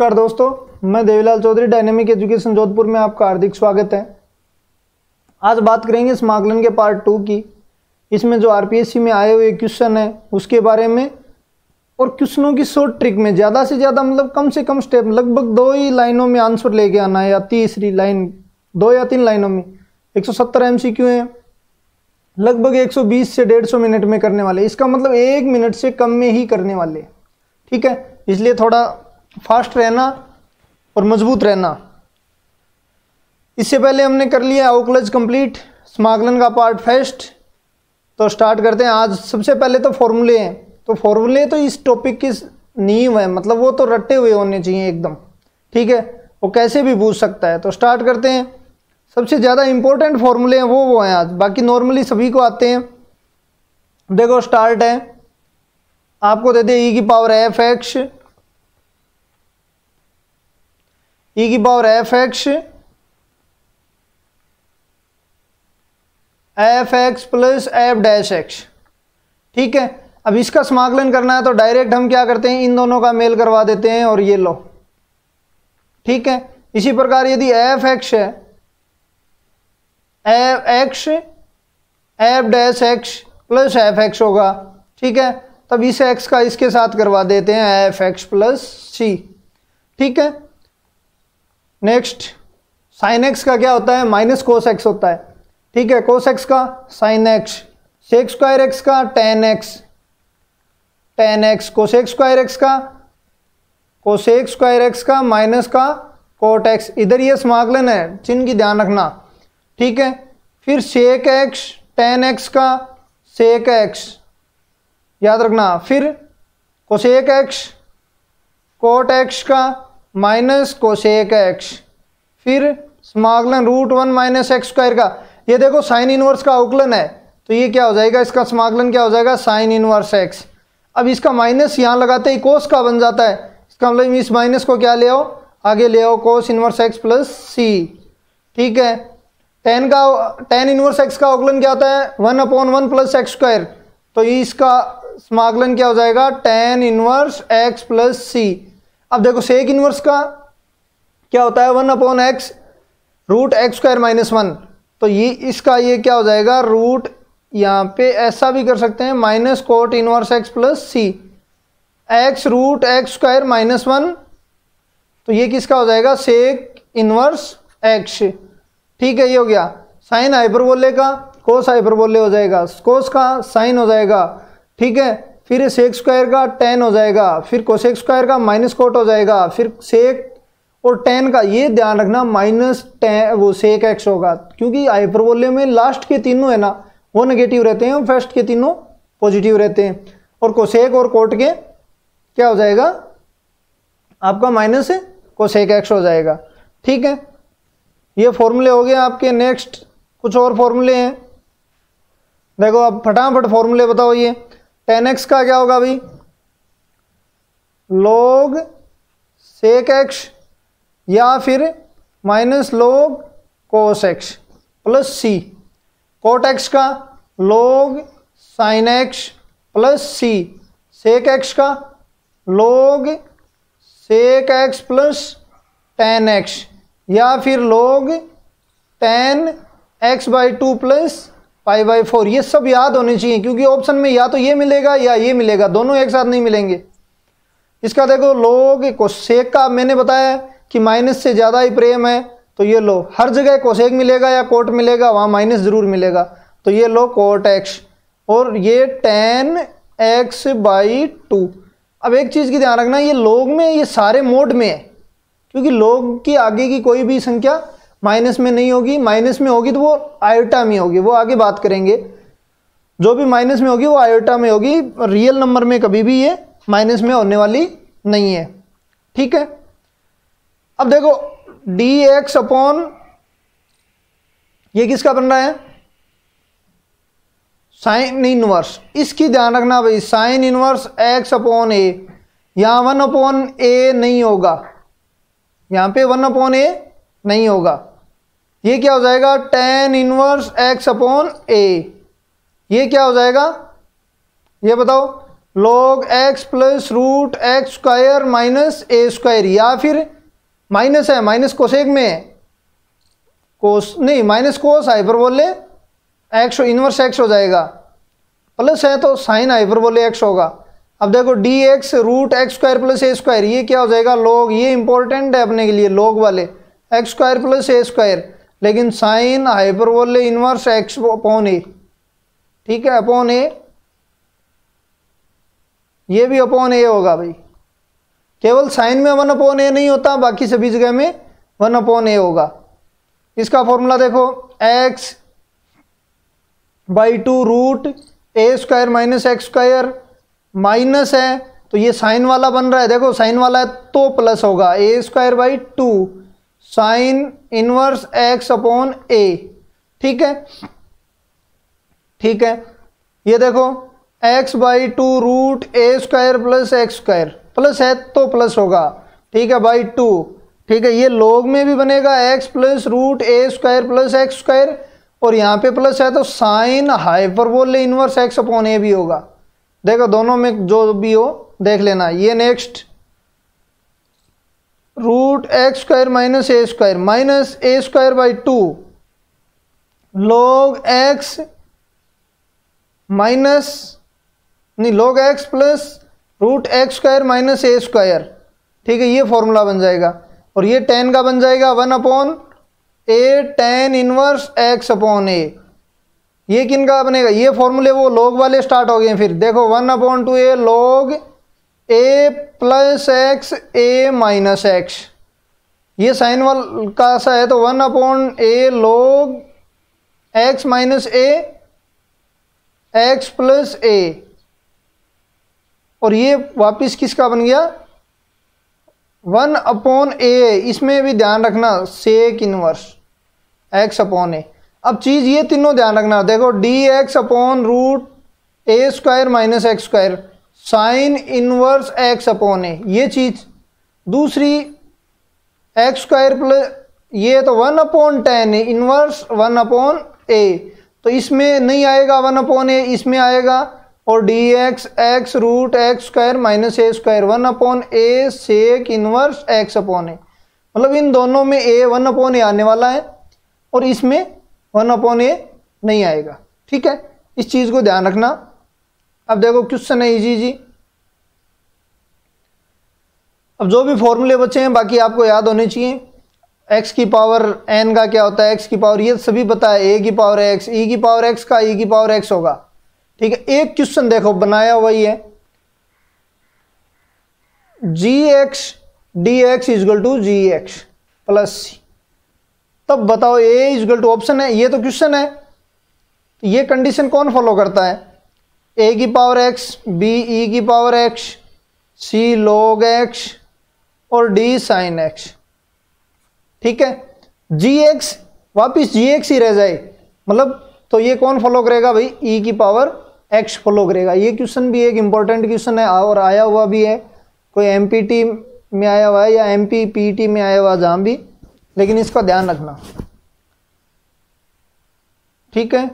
नमस्कार दोस्तों, मैं देवीलाल चौधरी, डायनेमिक एजुकेशन जोधपुर में आपका हार्दिक स्वागत है। आज बात करेंगे समाकलन के पार्ट 2 की। इसमें जो आरपीएससी में आए हुए क्वेश्चन है उसके बारे में और क्वेश्चनों की शॉर्ट ट्रिक में ज़्यादा से ज़्यादा मतलब कम से कम स्टेप, लगभग 2 ही लाइनों में आंसर लेके आना है, या तीसरी लाइन 2 या 3 लाइनों में। 170 एमसीक्यू है, लगभग 120 से 150 मिनट में करने वाले। इसका मतलब 1 मिनट से कम में ही करने वाले, ठीक है। इसलिए थोड़ा फास्ट रहना और मजबूत रहना। इससे पहले हमने कर लिया अवकलज कंप्लीट, समाकलन का पार्ट फर्स्ट। तो स्टार्ट करते हैं। आज सबसे पहले तो फॉर्मूले हैं। तो फॉर्मूले तो इस टॉपिक की नींव है, मतलब वो तो रटे हुए होने चाहिए एकदम, ठीक है। वो कैसे भी पूछ सकता है। तो स्टार्ट करते हैं। सबसे ज़्यादा इंपॉर्टेंट फॉर्मूले हैं वो हैं आज, बाकी नॉर्मली सभी को आते हैं। देखो स्टार्ट है, आपको दे दे e की power f x plus f dash x, ठीक है। अब इसका समाकलन करना है तो डायरेक्ट हम क्या करते हैं, इन दोनों का मेल करवा देते हैं और ये लो, ठीक है। इसी प्रकार यदि एफ एक्स है, f x f dash x plus f x होगा, ठीक है। तब इस एक्स का इसके साथ करवा देते हैं एफ एक्स प्लस सी, ठीक है। नेक्स्ट साइन एक्स का क्या होता है, माइनस कोस एक्स होता है, ठीक है। कोस एक्स का sine x, sec square x का tan x, cosec square x का माइनस का कोट एक्स। इधर ये समाकलन है, चिन्ह की ध्यान रखना, ठीक है। फिर सेक एक्स टेन एक्स का सेक एक्स याद रखना। फिर कोसेक एक्स कोट एक्स का माइनस कोसेक एक्स। फिर समाकलन √1 माइनस एक्स स्क्वायर का। ये देखो साइन इनवर्स का अवकलन है, तो ये क्या हो जाएगा, इसका समाकलन क्या हो जाएगा, साइन इनवर्स एक्स। अब इसका माइनस यहाँ लगाते ही कोस का बन जाता है। इसका मतलब इस माइनस को क्या ले आओ, आगे ले आओ, cos inverse x plus c, ठीक है। टेन इनवर्स एक्स का अवकलन क्या होता है, 1/1 प्लस एक्स स्क्वायर। तो इसका समाकलन क्या हो जाएगा, tan inverse x plus c. अब देखो सेक इनवर्स का क्या होता है, 1/x root x square minus 1। तो ये इसका ये क्या हो जाएगा, रूट, यहाँ पे ऐसा भी कर सकते हैं, minus cot inverse x plus c, x root x square minus 1। तो ये किसका हो जाएगा, सेक इनवर्स एक्स, ठीक है। ये हो गया साइन हाइपरबोले का कोस हाइपरबोले हो जाएगा, कोस का साइन हो जाएगा, ठीक है। फिर सेक स्क्वायर का टेन हो जाएगा, फिर कोसेक स्क्वायर का माइनस कोट हो जाएगा, फिर सेक और टेन का ये ध्यान रखना माइनस टेन वो सेक एक्स होगा, क्योंकि हाइपरबोले में लास्ट के तीनों है ना वो नेगेटिव रहते हैं और फर्स्ट के तीनों पॉजिटिव रहते हैं। और कोसेक और कोट के क्या हो जाएगा आपका, माइनस कोसेक एक्स हो जाएगा, ठीक है। ये फॉर्मूले हो गए आपके। नेक्स्ट कुछ और फॉर्मूले हैं, देखो अब फटाफट फॉर्मूले बताओ। ये 10x का क्या होगा भाई, log सेक एक्स या फिर minus log cos x plus c. Cot x का log sin x plus c. Sec x का log sec x plus tan x या फिर log tan x by 2 plus pi by 4। ये सब याद होने चाहिए, क्योंकि ऑप्शन में या तो ये मिलेगा या ये मिलेगा, दोनों एक साथ नहीं मिलेंगे। इसका देखो log कोसेक का मैंने बताया कि माइनस से ज़्यादा ही प्रेम है, तो ये लो, हर जगह कोसेक मिलेगा या कोट मिलेगा, वहाँ माइनस जरूर मिलेगा। तो ये लो कोट एक्स और ये टेन एक्स बाई 2। अब एक चीज़ की ध्यान रखना, ये log में ये सारे मोड में है, क्योंकि log की आगे की कोई भी संख्या माइनस में नहीं होगी। माइनस में होगी तो वो आयोटा में होगी, वो आगे बात करेंगे। जो भी माइनस में होगी वो आयोटा में होगी, रियल नंबर में कभी भी ये माइनस में होने वाली नहीं है, ठीक है। अब देखो dx अपॉन ये किसका बन रहा है, साइन इनवर्स। इसकी ध्यान रखना भाई, sin inverse x upon a. यहां 1/a नहीं होगा, यहां पे 1/a नहीं होगा। ये क्या हो जाएगा, tan inverse x upon a. ये क्या हो जाएगा, ये बताओ, log x plus root x square minus a square, या फिर माइनस है, माइनस कोसेक में है, कोस नहीं minus cos hyperbolic x inverse x हो जाएगा, प्लस है तो साइन हाइपरबोले एक्स होगा। अब देखो d x root x square plus a square, ये क्या हो जाएगा लॉग, ये इंपॉर्टेंट है अपने के लिए लॉग वाले, x square plus a square, लेकिन sin hyperbolic inverse x upon a, ठीक है अपॉन ए, ये भी अपॉन ए होगा भाई, केवल साइन में 1 अपॉन ए नहीं होता, बाकी सभी जगह में 1 अपॉन ए होगा। इसका फॉर्मूला देखो x by 2 root a square minus x square, minus है तो ये साइन वाला बन रहा है, देखो साइन वाला है तो प्लस होगा, a square by 2 sin inverse x upon a, ठीक है ठीक है। ये देखो x by 2 root a square plus x square, plus है तो प्लस होगा, ठीक है बाई 2, ठीक है। ये लॉग में भी बनेगा x plus root a square plus x square, और यहाँ पे प्लस है तो sin hyperbolic inverse x upon a भी होगा। देखो दोनों में जो भी हो देख लेना। ये next root x square minus a square minus a square by 2 log x minus नहीं log x plus root x square minus a square, ठीक है ये फॉर्मूला बन जाएगा। और ये टेन का बन जाएगा 1 upon a tan inverse x upon a, ये किन का बनेगा, ये फॉर्मूले वो लॉग वाले स्टार्ट हो गए। फिर देखो 1 upon 2 a log a plus x a minus x, ये साइन वाल का सा है तो 1 upon a log x minus a x plus a, और ये वापिस किसका बन गया 1 अपॉन ए, इसमें भी ध्यान रखना sec inverse x upon a. अब चीज़ ये तीनों ध्यान रखना, देखो d x upon root a square minus x square sin inverse x upon a, ये चीज़। दूसरी एक्स स्क्वायर प्लस ये तो 1 अपॉन 10 इनवर्स 1 अपॉन ए, तो इसमें नहीं आएगा 1 अपॉन ए, इसमें आएगा। और d x x root x square minus a square 1 upon a sec inverse x upon a, मतलब इन दोनों में ए 1 अपॉन ए आने वाला है और इसमें 1 अपॉन ए नहीं आएगा, ठीक है इस चीज़ को ध्यान रखना। अब देखो क्वेश्चन है इजी जी। अब जो भी फॉर्मूले बचे हैं बाकी आपको याद होने चाहिए। x की पावर n का क्या होता है, x की पावर ये सभी पता है, a की पावर x, e की पावर x का e की पावर x होगा, ठीक है। एक क्वेश्चन देखो बनाया हुआ ही है, gx dx equal to gx plus c, तब बताओ a इजगल टू ऑप्शन है, ये तो क्वेश्चन है, तो ये कंडीशन कौन फॉलो करता है, a की पावर x b e की power x c log x और d sin x, ठीक है। gx वापिस gx ही रह जाए, मतलब तो ये कौन फॉलो करेगा भाई e की पावर x फॉलो करेगा। ये क्वेश्चन भी एक इंपॉर्टेंट क्वेश्चन है और आया हुआ भी है, कोई एमपीटी में आया हुआ है या एमपीपीटी में आया हुआ जहां भी, लेकिन इसका ध्यान रखना, ठीक है।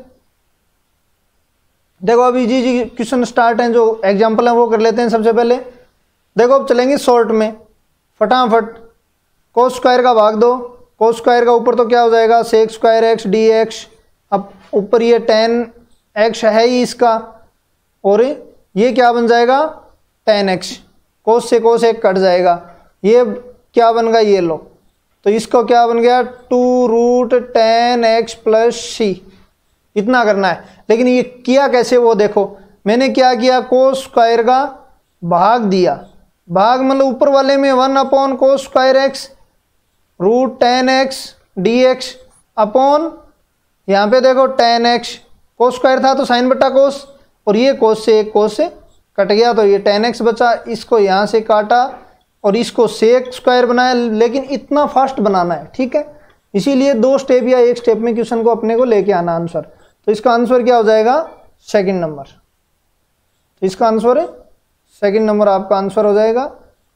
देखो अभी जी क्वेश्चन स्टार्ट हैं, जो एग्जांपल है वो कर लेते हैं सबसे पहले। देखो अब चलेंगे शॉर्ट में फटाफट। कोस स्क्वायर का भाग दो, कोस स्क्वायर का ऊपर तो क्या हो जाएगा sec square x d x, अब ऊपर ये 10x है ही इसका, और ये क्या बन जाएगा 10x, कोस से कोस एक कट जाएगा, ये क्या बन गया ये लो, तो इसको क्या बन गया 2 रूट 10x प्लस c, इतना करना है। लेकिन ये किया कैसे वो देखो, मैंने क्या किया कोस स्क्वायर का भाग दिया, भाग मतलब ऊपर वाले में 1 upon cos square x root 10x dx upon यहाँ पे देखो 10x, कोस स्क्वायर था तो साइन बटा कोस, और ये कोस से एक कोस से कट गया तो ये 10x बचा, इसको यहाँ से काटा और इसको सेक स्क्वायर बनाया, लेकिन इतना फास्ट बनाना है, ठीक है। इसीलिए 2 स्टेप या 1 स्टेप में क्वेश्चन को अपने को लेके आना आंसर। तो इसका आंसर क्या हो जाएगा सेकंड नंबर, तो इसका आंसर है सेकंड नंबर आपका आंसर हो जाएगा।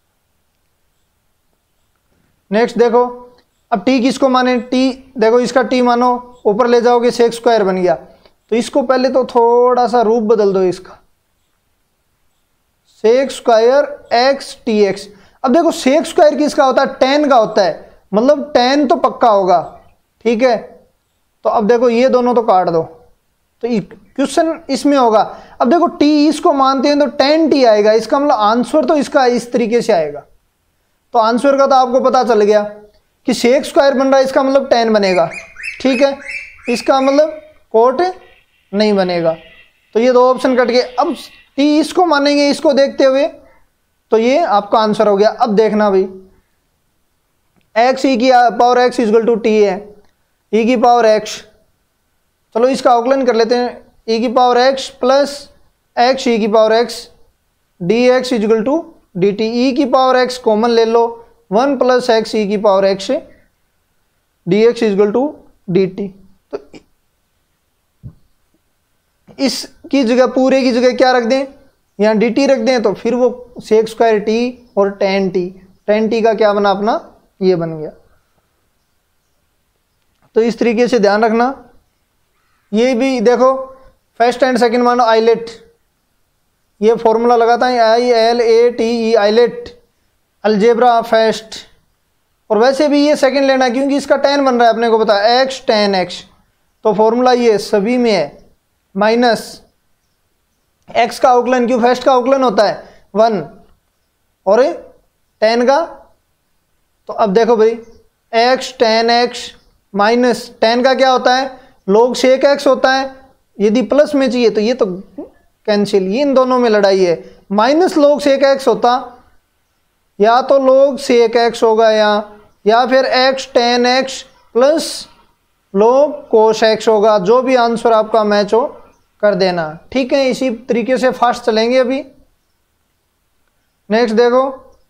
नेक्स्ट देखो अब t किसको माने, t देखो इसका t मानो ऊपर ले जाओगे सेक स्क्वायर बन गया, तो इसको पहले तो थोड़ा सा रूप बदल दो इसका, sec square x t x. अब देखो सेक स्क्वायर किसका होता है, टेन का होता है, मतलब टेन तो पक्का होगा, ठीक है। तो अब देखो ये दोनों तो काट दो, तो क्वेश्चन इसमें होगा। अब देखो टी इसको मानते हैं तो टेन टी आएगा, इसका मतलब आंसर तो इसका इस तरीके से आएगा। तो आंसर का तो आपको पता चल गया कि सेक स्क्वायर बन रहा है, इसका मतलब टेन बनेगा, ठीक है। इसका मतलब कोट नहीं बनेगा, तो ये दो ऑप्शन कट गए। अब टी इसको मानेंगे, इसको देखते हुए, तो ये आपका आंसर हो गया। अब देखना भाई, एक्स ई की power x equal to t है, ई की पावर एक्स, चलो इसका अवकलन कर लेते हैं, ई की power x plus x e की power x d x equal to d t. E की पावर एक्स कॉमन ले लो, वन प्लस एक्स ई की power x d x equal to d t. तो इसकी जगह, पूरे की जगह क्या रख दें, यहाँ डी टी रख दें, तो फिर वो सेक स्क्वायर टी और टेन टी का क्या बना अपना, ये बन गया। तो इस तरीके से ध्यान रखना। ये भी देखो फर्स्ट एंड सेकंड मानो आइलेट, ये फॉर्मूला लगाता है ILATE आइलेट, अलजेब्रा फर्स्ट। और वैसे भी ये सेकंड लेना है क्योंकि इसका टेन बन रहा है, अपने को पता है एक्स टेन एक्स, तो फॉर्मूला ये सभी में है, माइनस एक्स का अवकलन, क्यों फर्स्ट का अवकलन होता है 1 और टेन का। तो अब देखो भाई x tan x minus tan का क्या होता है, log सेक एक्स होता है। यदि प्लस में चाहिए तो ये तो कैंसिल, ये इन दोनों में लड़ाई है। माइनस log सेक एक्स होता, या तो log सेक एक्स होगा या फिर x tan x plus log cos x होगा, जो भी आंसर आपका मैच हो कर देना, ठीक है। इसी तरीके से फास्ट चलेंगे। अभी नेक्स्ट देखो,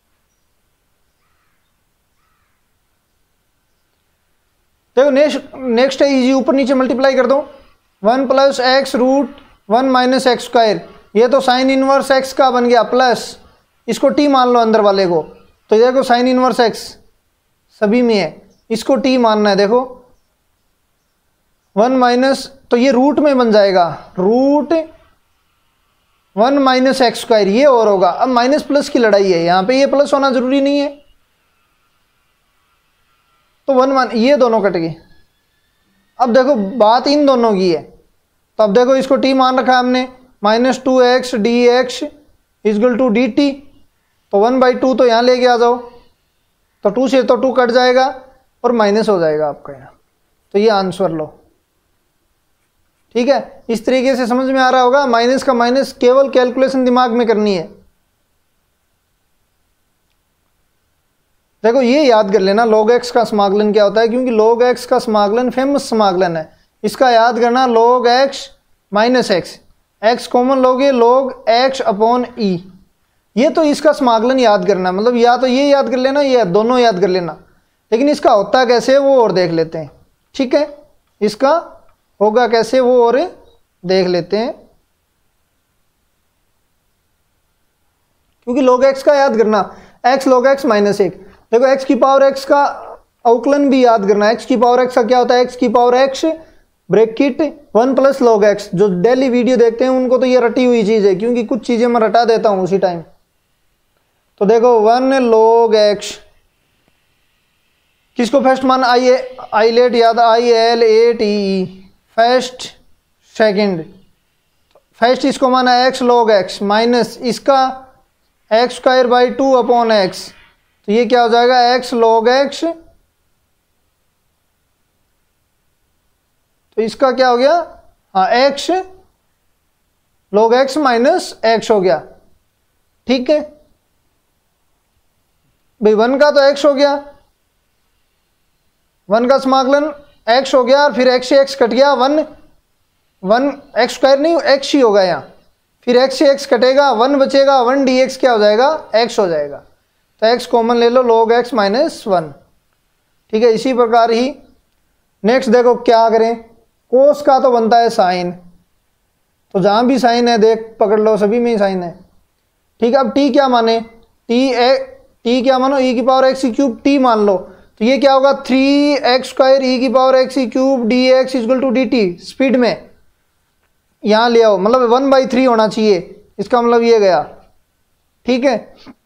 नेक्स्ट है इजी, ऊपर नीचे मल्टीप्लाई कर दो, 1 plus x root 1 minus x square, ये तो साइन इनवर्स एक्स का बन गया, प्लस इसको टी मान लो अंदर वाले को, तो देखो साइन इनवर्स एक्स सभी में है, इसको टी मानना है। देखो 1 माइनस, तो ये रूट में बन जाएगा, रूट 1 माइनस एक्स स्क्वायर, ये और होगा। अब माइनस प्लस की लड़ाई है, यहाँ पे ये प्लस होना जरूरी नहीं है, तो 1 ये दोनों कट गए। अब देखो बात इन दोनों की है, तो अब देखो इसको टी मान रखा है हमने, -2x dx equal to d t, तो 1/2 तो यहाँ लेके आ जाओ, तो 2 से तो 2 कट जाएगा और माइनस हो जाएगा आपका यहाँ, तो ये आंसर लो, ठीक है। इस तरीके से समझ में आ रहा होगा, माइनस का माइनस, केवल कैलकुलेशन दिमाग में करनी है। देखो ये याद कर लेना log x का समाकलन क्या होता है, क्योंकि log x का समाकलन फेमस समाकलन है, इसका याद करना log x minus x, x common लोगे log x अपॉन ई, ये तो इसका समाकलन याद करना, मतलब या तो ये याद कर लेना या दोनों याद कर लेना, लेकिन इसका होता कैसे वो और देख लेते हैं, ठीक है। इसका होगा कैसे वो और देख लेते हैं, क्योंकि log x का याद करना, x log x माइनस 1, देखो x की पावर x का अवकलन भी याद करना है, x की पावर x का क्या होता है, x की power x bracket 1 plus log x। जो डेली वीडियो देखते हैं उनको तो ये रटी हुई चीज़ है, क्योंकि कुछ चीज़ें मैं रटा देता हूँ उसी टाइम। तो देखो 1 log x, किसको फर्स्ट मान, आइलेट याद, ILATE फर्स्ट सेकंड, फर्स्ट इसको माना x log x माइनस इसका x square by 2 upon x, तो ये क्या हो जाएगा, x log x, तो इसका क्या हो गया, हाँ x log x minus x हो गया, ठीक है भाई। 1 का तो x हो गया, 1 का समाकलन x हो गया, और फिर x से x कट गया, 1 एक्स स्क्वायर नहीं x ही होगा यहाँ, फिर x से x कटेगा, 1 बचेगा, 1 dx क्या हो जाएगा, x हो जाएगा, तो x कॉमन ले लो, log x माइनस 1, ठीक है। इसी प्रकार ही नेक्स्ट देखो क्या करें, कोस का तो बनता है साइन, तो जहाँ भी साइन है देख पकड़ लो, सभी में ही साइन है, ठीक है। अब t क्या माने, t क्या मानो, e की पावर x क्यूब t मान लो, तो ये क्या होगा, 3x स्क्वायर e की power x cube dx equal to dt, speed में यहाँ ले आओ, मतलब 1/3 होना चाहिए, इसका मतलब ये गया, ठीक है,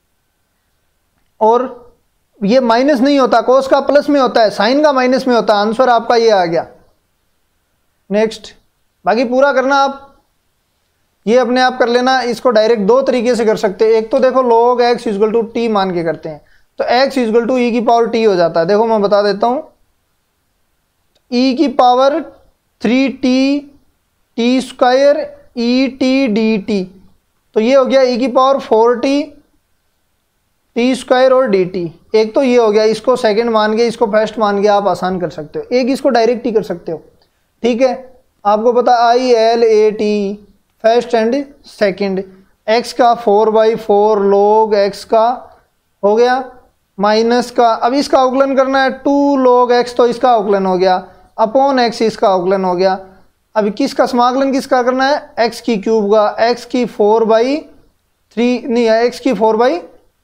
और ये माइनस नहीं होता, कोस का प्लस में होता है, साइन का माइनस में होता है। आंसर आपका ये आ गया। नेक्स्ट, बाकी पूरा करना आप, ये अपने आप कर लेना। इसको डायरेक्ट दो तरीके से कर सकते हैं। एक तो देखो log x equal to t मान के करते हैं, तो x इक्वल टू ई की पावर टी हो जाता है। देखो मैं बता देता हूं, ई की power 3t t square e t d t, तो ये हो गया ई की पावर 4t टी स्क्वायर और डी टी। एक तो ये हो गया, इसको सेकंड मान के इसको फर्स्ट मान के आप आसान कर सकते हो। एक इसको डायरेक्ट ही कर सकते हो, ठीक है। आपको पता I L A T first and second, x का 4/4 log x का हो गया, माइनस का, अब इसका अवकलन करना है 2 log x, तो इसका अवकलन हो गया, अपॉन x इसका अवकलन हो गया। अब किसका समाकलन किसका करना है, x की क्यूब का, x की 4/3 नहीं है, x की 4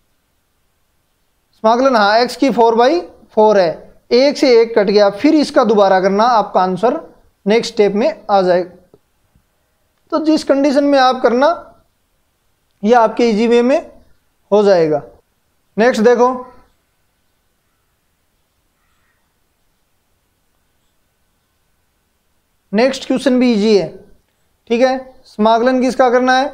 समाकलन, हाँ x की 4/4 है, एक से एक कट गया, फिर इसका दोबारा करना, आपका आंसर नेक्स्ट स्टेप में आ जाएगा। तो जिस कंडीशन में आप करना, यह आपके इजी वे में हो जाएगा। नेक्स्ट देखो, नेक्स्ट क्वेश्चन भी इजी है, ठीक है। समाकलन किसका करना है,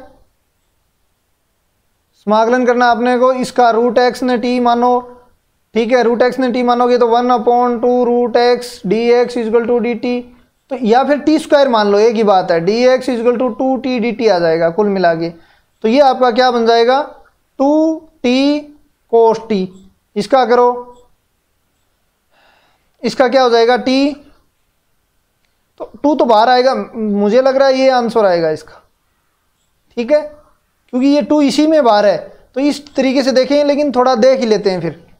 समाकलन करना आपने को इसका रूट एक्स ने टी मानो, ठीक है। रूट एक्स ने टी मानोगे तो 1/2 root x d x equal to d t, तो या फिर टी स्क्वायर मान लो, एक ही बात है, d x equal to 2t dt आ जाएगा कुल मिला के। तो ये आपका क्या बन जाएगा, 2t cos t। इसका करो, इसका क्या हो जाएगा t, तो 2 तो बाहर आएगा, मुझे लग रहा है ये आंसर आएगा इसका, ठीक है, क्योंकि ये 2 इसी में बाहर है। तो इस तरीके से देखें, लेकिन थोड़ा देख ही लेते हैं, फिर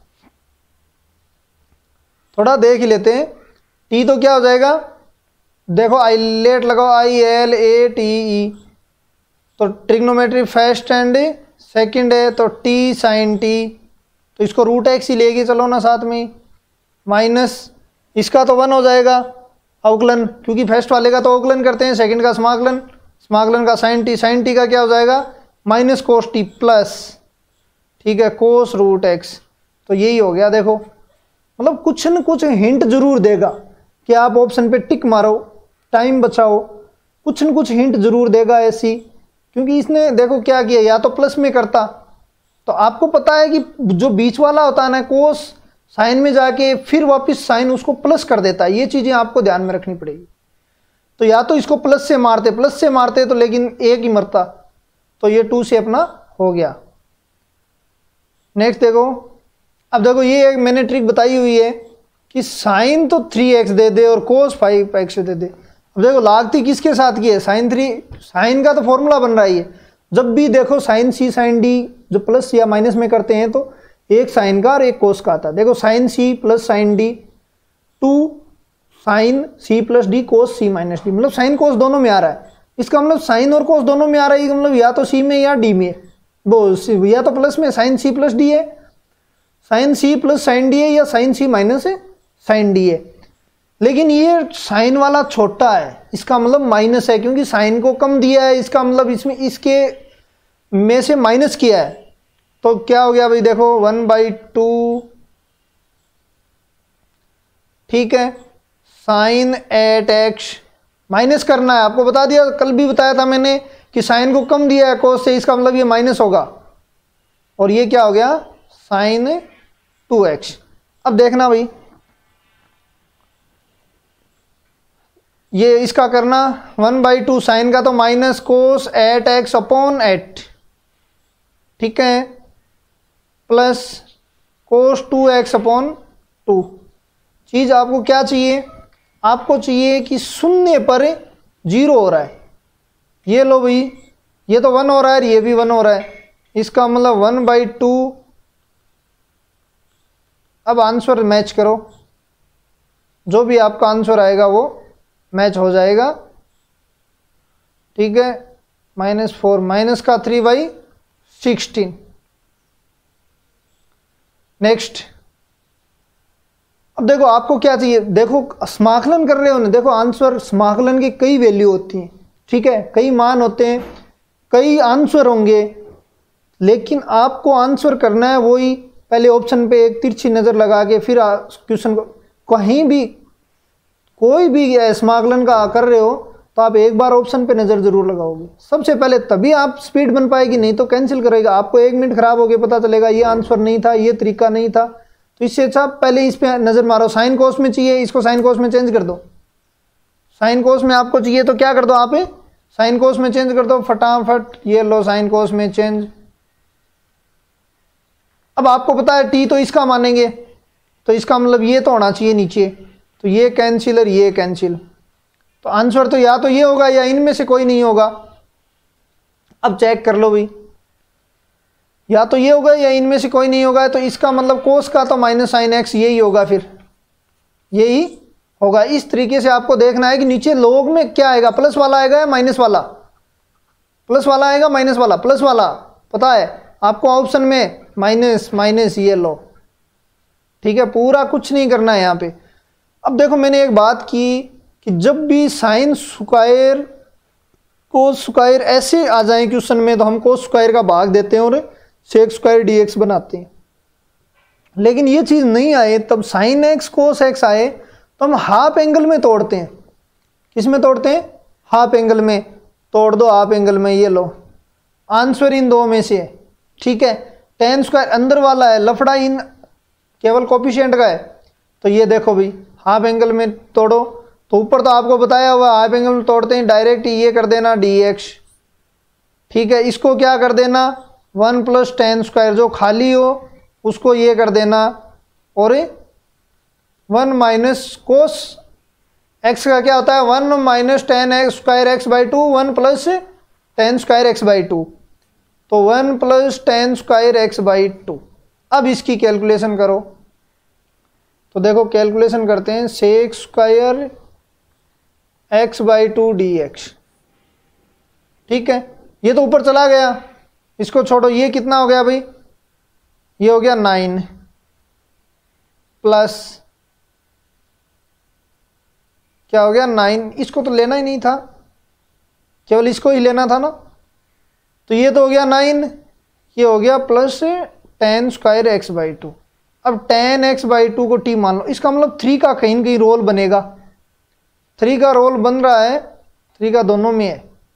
थोड़ा देख ही लेते हैं। t तो क्या हो जाएगा, देखो आई लेट लगाओ, आई एल ए टी ई, तो ट्रिग्नोमेट्री फर्स्ट एंड सेकंड है, तो टी साइन टी, तो इसको रूट एक्स ही लेके चलो ना साथ में, माइनस इसका तो 1 हो जाएगा अवकलन, क्योंकि फर्स्ट वाले का तो अवकलन करते हैं, सेकंड का समाकलन, समाकलन का साइन टी का क्या हो जाएगा, माइनस कोस टी प्लस, ठीक है, कोस रूट एक्स। तो यही हो गया। देखो मतलब कुछ न कुछ हिंट जरूर देगा कि आप ऑप्शन पे टिक मारो, टाइम बचाओ, कुछ न कुछ हिंट जरूर देगा ऐसी, क्योंकि इसने देखो क्या किया, या तो प्लस में करता, तो आपको पता है कि जो बीच वाला होता है ना, कोस साइन में जाके फिर वापस साइन उसको प्लस कर देता है, ये चीजें आपको ध्यान में रखनी पड़ेगी। तो या तो इसको प्लस से मारते तो लेकिन एक ही मरता, तो ये 2 से अपना हो गया। नेक्स्ट देखो, अब देखो ये एक मैंने ट्रिक बताई हुई है कि साइन तो 3x दे दे और कोस 5x दे दे। अब देखो लागती किसके साथ की है, साइन का तो फॉर्मूला बन रहा है। जब भी देखो साइन सी साइन डी जो प्लस या माइनस में करते हैं, तो एक साइन का और एक कोस का आता है। देखो sin c plus sin d, 2 sin c plus d cos c minus d, मतलब साइन कोस दोनों में आ रहा है। इसका मतलब साइन और कोस दोनों में आ रहा है, मतलब या तो सी में या डी में, वो या तो प्लस में साइन सी प्लस डी है, sin c plus sin d है, या sin c minus sin d है। लेकिन ये साइन वाला छोटा है, इसका मतलब माइनस है, क्योंकि साइन को कम दिया है, इसका मतलब इसमें इसके में से माइनस किया है। तो क्या हो गया भाई, देखो 1/2, ठीक है, साइन 8x माइनस करना है। आपको बता दिया, कल भी बताया था मैंने कि साइन को कम दिया है कोस से, इसका मतलब ये माइनस होगा, और ये क्या हो गया, साइन 2x। अब देखना भाई, ये इसका करना 1/2 साइन का तो माइनस कोस 8x अपॉन 8, ठीक है, प्लस कोस 2x अपॉन 2। चीज आपको क्या चाहिए, आपको चाहिए कि शून्य पर 0 हो रहा है। ये लो भाई, ये तो 1 हो रहा है, ये भी 1 हो रहा है, इसका मतलब 1/2। अब आंसर मैच करो, जो भी आपका आंसर आएगा वो मैच हो जाएगा, ठीक है। -4 माइनस का 3/16। नेक्स्ट, अब देखो आपको क्या चाहिए, देखो समाकलन कर रहे हो ना, देखो आंसर समाकलन की कई वैल्यू होती हैं, ठीक है, कई मान होते हैं, कई आंसर होंगे, लेकिन आपको आंसर करना है वही, पहले ऑप्शन पे एक तिरछी नज़र लगा के फिर क्वेश्चन को कहीं भी कोई भी समाकलन का कर रहे हो तो आप एक बार ऑप्शन पे नज़र जरूर लगाओगे सबसे पहले, तभी आप स्पीड बन पाएगी, नहीं तो कैंसिल करेगा। आपको 1 मिनट खराब हो गया, पता चलेगा ये आंसर नहीं था, ये तरीका नहीं था। तो इससे अच्छा पहले इस पे नज़र मारो। साइन कोस में चाहिए, इसको साइन कोस में चेंज कर दो। साइन कोस में आपको चाहिए तो क्या कर दो, आप साइन कोस में चेंज कर दो फटाफट। ये लो साइन कोस में चेंज। अब आपको पता है टी तो इसका मानेंगे, तो इसका मतलब ये तो होना चाहिए नीचे, तो ये कैंसिल और ये कैंसिल, तो आंसर तो या तो ये होगा या इनमें से कोई नहीं होगा। अब चेक कर लो भाई, या तो ये होगा या इनमें से कोई नहीं होगा, तो इसका मतलब कोस का तो माइनस साइन एक्स यही होगा, फिर यही होगा। इस तरीके से आपको देखना है कि नीचे लोग में क्या आएगा, प्लस वाला आएगा या माइनस वाला, प्लस वाला आएगा माइनस वाला, प्लस वाला पता है आपको ऑप्शन में माइनस माइनस, ये लो ठीक है, पूरा कुछ नहीं करना है यहाँ पे। अब देखो मैंने एक बात की कि जब भी साइन स्क्वायर कोस स्क्वायर ऐसे आ जाए क्वेश्चन में तो हम कोस स्क्वायर का भाग देते हैं और सेक स्क्वायर डीएक्स बनाते हैं, लेकिन ये चीज़ नहीं आए तब साइन एक्स कोस एक्स आए तो हम हाफ एंगल में तोड़ते हैं। किस में तोड़ते हैं, हाफ एंगल में। तोड़ दो हाफ एंगल में, ये लो आंसर इन दो में से है, ठीक है। टेन स्क्वायर अंदर वाला है, लफड़ा इन केवल कोफिशिएंट का है, तो ये देखो भाई हाफ एंगल में तोड़ो, तो ऊपर तो आपको बताया हुआ हाफ एंगल में तोड़ते हैं डायरेक्ट, ये कर देना dx, ठीक है। इसको क्या कर देना 1 + tan स्क्वायर, जो खाली हो उसको ये कर देना, और 1 - कोस x का क्या होता है 1 - tan x square x/2, 1 + tan square x/2, तो 1 + tan स्क्वायर x/2। अब इसकी कैलकुलेशन करो, तो देखो कैलकुलेशन करते हैं, सेक स्क्वायर x/2 dx, ठीक है। ये तो ऊपर चला गया, इसको छोड़ो, ये कितना हो गया भाई, ये हो गया 9 प्लस क्या हो गया 9, इसको तो लेना ही नहीं था, केवल इसको ही लेना था ना, तो ये तो हो गया 9, ये हो गया प्लस tan स्क्वायर x/2। अब tan x/2 को t मान लो, इसका मतलब 3 का कहीं न कहीं रोल बनेगा, 3 का रोल बन रहा है, 3 का दोनों में है,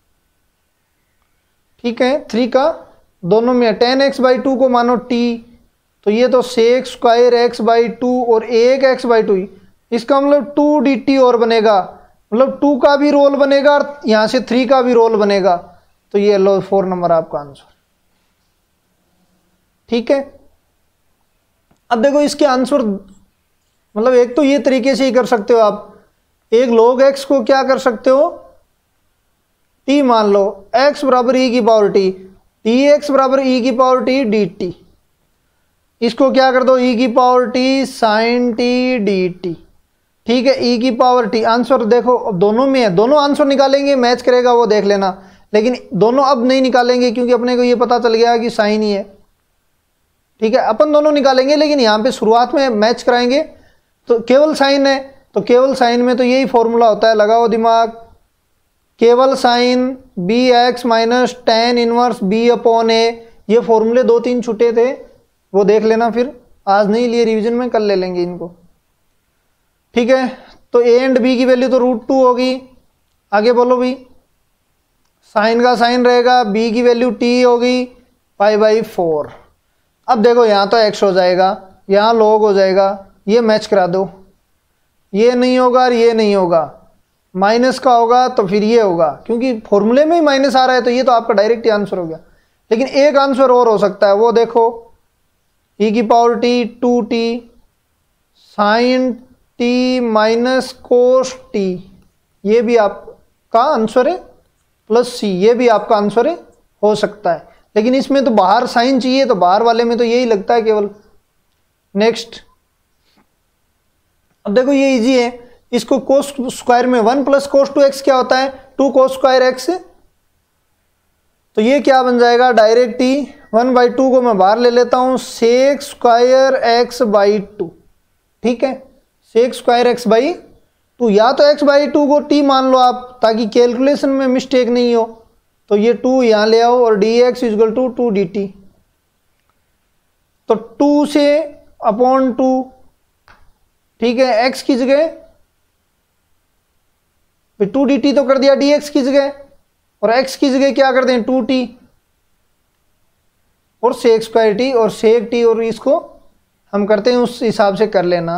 ठीक है, 3 का दोनों में है। tan x/2 को मानो t, तो ये तो सेक स्क्वायर x/2 और एक x/2, इसका मतलब 2 dt और बनेगा, मतलब 2 का भी रोल बनेगा और यहाँ से 3 का भी रोल बनेगा, तो ये लो 4 नंबर आपका आंसर, ठीक है। अब देखो इसके आंसर, मतलब एक तो ये तरीके से ही कर सकते हो आप, एक log x को क्या कर सकते हो t मान लो, x बराबर e की पावर t, dx बराबर e की पावर t dt, इसको क्या कर दो e की power t sin t dt, ठीक है, e की पावर t। आंसर देखो दोनों में है, दोनों आंसर निकालेंगे, मैच करेगा वो देख लेना, लेकिन दोनों अब नहीं निकालेंगे क्योंकि अपने को ये पता चल गया कि साइन ही है, ठीक है। अपन दोनों निकालेंगे लेकिन यहाँ पे शुरुआत में मैच कराएंगे, तो केवल साइन है, तो केवल साइन में तो यही फॉर्मूला होता है, लगाओ दिमाग, केवल sin bx minus tan inverse b/a, ये फॉर्मूले 2-3 छुटे थे, वो देख लेना, फिर आज नहीं लिए रिवीजन में कल ले लेंगे इनको, ठीक है। तो a एंड b की वैल्यू तो √2 होगी, आगे बोलो भाई, साइन का साइन रहेगा, b की वैल्यू t होगी π/4। अब देखो यहाँ तो x हो जाएगा, यहाँ log हो जाएगा, ये मैच करा दो, ये नहीं होगा और ये नहीं होगा, माइनस का होगा तो फिर ये होगा, क्योंकि फॉर्मूले में ही माइनस आ रहा है, तो ये तो आपका डायरेक्ट ही आंसर हो गया। लेकिन एक आंसर और हो सकता है, वो देखो e की power t 2t sin t माइनस cos t, ये भी आपका आंसर है, प्लस c, ये भी आपका आंसर है, हो सकता है। लेकिन इसमें तो बाहर साइन चाहिए, तो बाहर वाले में तो यही लगता है केवल। नेक्स्ट, अब देखो ये इजी है, इसको कोस स्क्वायर में 1 + cos 2x क्या होता है 2 cos स्क्वायर x, तो ये क्या बन जाएगा डायरेक्ट ही 1/2 को मैं बाहर ले लेता हूं, सेक स्क्वायर x/2, ठीक है, सेक स्क्वायर x/2, या तो x/2 को t मान लो आप, ताकि कैलकुलेशन में मिस्टेक नहीं हो, तो ये 2 यहाँ ले आओ और dx = 2 dt, तो 2 से अपॉन 2, ठीक है, x की जगह 2 dt तो कर दिया dx की जगह, और x की जगह क्या कर दें 2t और sec स्क्वायर t और sec t, और इसको हम करते हैं उस हिसाब से कर लेना।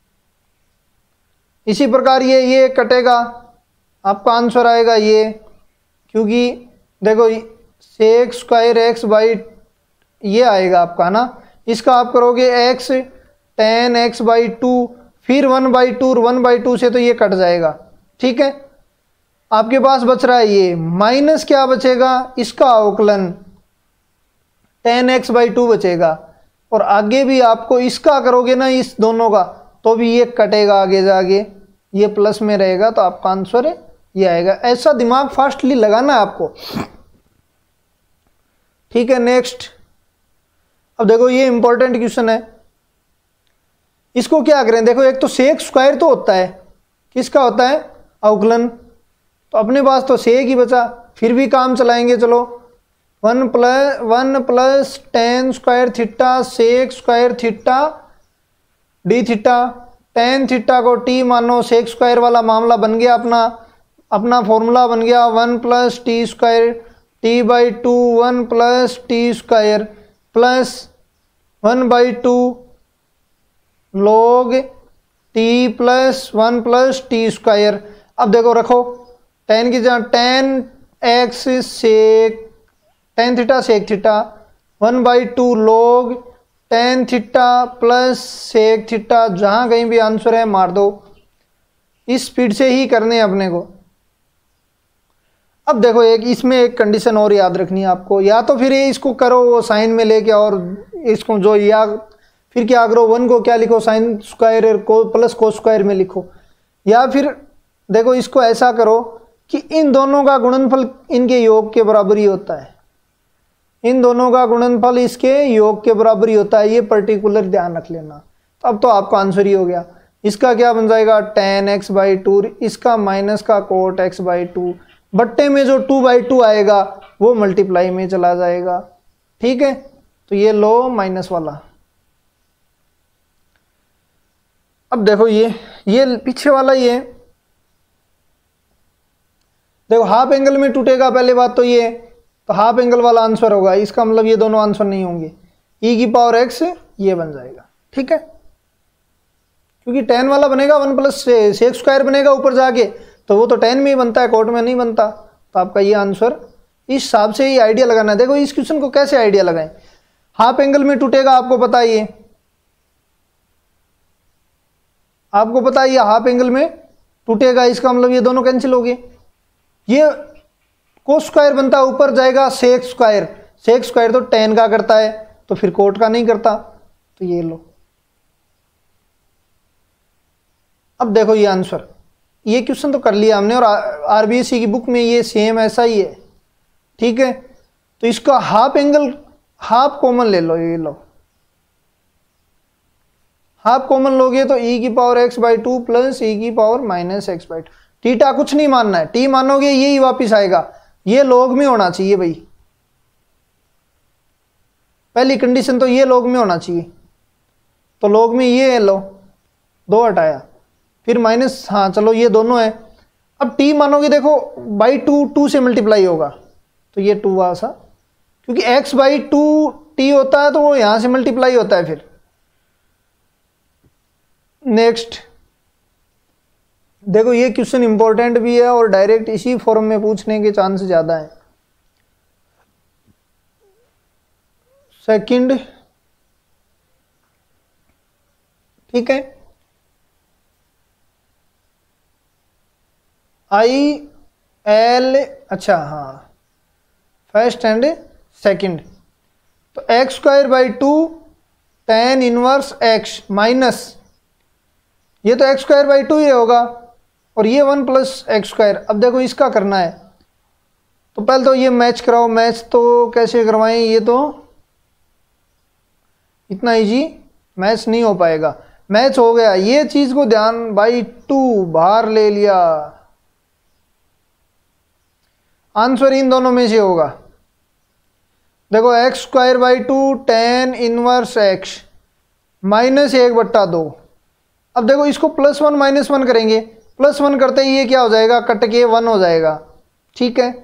इसी प्रकार ये कटेगा, आपका आंसर आएगा ये, क्योंकि देखो sec स्क्वायर x बाई ये आएगा आपका ना, इसका आप करोगे x tan x बाई 2, फिर 1/2 और 1/2 से तो ये कट जाएगा, ठीक है। आपके पास बच रहा है ये माइनस क्या बचेगा, इसका अवकलन tan x बाई 2 बचेगा, और आगे भी आपको इसका करोगे ना इस दोनों का, तो भी ये कटेगा आगे जाके, ये प्लस में रहेगा, तो आपका आंसर ये आएगा। ऐसा दिमाग फास्टली लगाना है आपको, ठीक है। नेक्स्ट, अब देखो ये इंपॉर्टेंट क्वेश्चन है, इसको क्या करें, देखो एक तो सेक स्क्वायर तो होता है, किसका होता है अवकलन, तो अपने पास तो सेक ही बचा, फिर भी काम चलाएंगे, चलो 1 plus tan square theta sec square theta d theta, tan theta को t मानो, सेक स्क्वायर वाला मामला बन गया, अपना फॉर्मूला बन गया 1 plus t square t by 2, 1 plus t square plus 1/2 log t plus 1 plus t square. अब देखो रखो tan की जगह tan x sec tan theta sec theta 1/2 log tan थीटा प्लस सेक थीटा, जहां कहीं भी आंसर है मार दो, इस स्पीड से ही करने हैं अपने को। अब देखो इसमें एक कंडीशन और याद रखनी है आपको, या तो फिर ये इसको करो वो साइन में लेके, और इसको जो, या फिर क्या करो 1 को क्या लिखो साइन स्क्वायर को प्लस कोस स्क्वायर में लिखो, या फिर देखो इसको ऐसा करो कि इन दोनों का गुणनफल इनके योग के बराबर ही होता है, इन दोनों का गुणनफल इसके योग के बराबर ही होता है, ये पर्टिकुलर ध्यान रख लेना। तो अब तो आपका आंसर ही हो गया। इसका क्या बन जाएगा tan x बाई 2, इसका माइनस का cot x बाई 2, बट्टे में जो 2/2 आएगा वो मल्टीप्लाई में चला जाएगा, ठीक है। तो ये लो माइनस वाला। अब देखो ये पीछे वाला, ये देखो हाफ एंगल में टूटेगा, पहले बात तो ये, तो हाफ एंगल वाला आंसर होगा, इसका मतलब ये दोनों आंसर नहीं होंगे, e की पावर x ये बन जाएगा, ठीक है, क्योंकि tan वाला बनेगा 1 प्लस सेक स्क्वायर बनेगा ऊपर जाके, तो वो तो tan में ही बनता है, कोट में नहीं बनता। तो आपका ये आंसर इस हिसाब से ही आइडिया लगाना है। देखो इस क्वेश्चन को कैसे आइडिया लगाएं, हाफ एंगल में टूटेगा, आपको पता है ये, आपको पता है ये हाफ एंगल में टूटेगा, इसका मतलब ये दोनों कैंसिल हो गए, ये कोस स्क्वायर बनता है, ऊपर जाएगा सेक स्क्वायर, सेक स्क्वायर तो tan का करता है, तो फिर कोट का नहीं करता, तो ये लो। अब देखो ये आंसर, ये क्वेश्चन तो कर लिया हमने, और आरबीएससी की बुक में ये सेम ऐसा ही है, ठीक है। तो इसका हाफ एंगल, हाफ कॉमन ले लो, ये लो, हाफ कॉमन लोगे तो e की power x by 2 plus e की power minus x by 2, theta कुछ नहीं मानना है, t मानोगे यही वापिस आएगा, ये लॉग में होना चाहिए भाई, पहली कंडीशन तो ये लॉग में होना चाहिए, तो लॉग में ये लो, 2 हटाया, फिर माइनस, हाँ चलो ये दोनों है। अब t मानोगे देखो बाई 2 से मल्टीप्लाई होगा, तो ये 2 आसा, क्योंकि x बाई 2 t होता है तो वो यहां से मल्टीप्लाई होता है फिर। नेक्स्ट देखो ये क्वेश्चन इंपॉर्टेंट भी है और डायरेक्ट इसी फॉर्म में पूछने के चांस ज्यादा है। सेकंड, ठीक है, IL, अच्छा हाँ, फर्स्ट एंड सेकंड, तो x square by 2 tan inverse x minus, ये तो x स्क्वायर बाई 2 ही होगा, और ये 1 प्लस एक्स स्क्वायर। अब देखो इसका करना है, तो पहले तो ये मैच कराओ, मैच तो कैसे करवाएं, ये तो इतना इजी मैच नहीं हो पाएगा, मैच हो गया, ये चीज को ध्यान, बाई 2 बाहर ले लिया, आंसर इन दोनों में से होगा, देखो x square by 2 tan inverse x minus 1/2। अब देखो इसको +1 -1 करेंगे, +1 करते ही ये क्या हो जाएगा, कट के 1 हो जाएगा। ठीक है,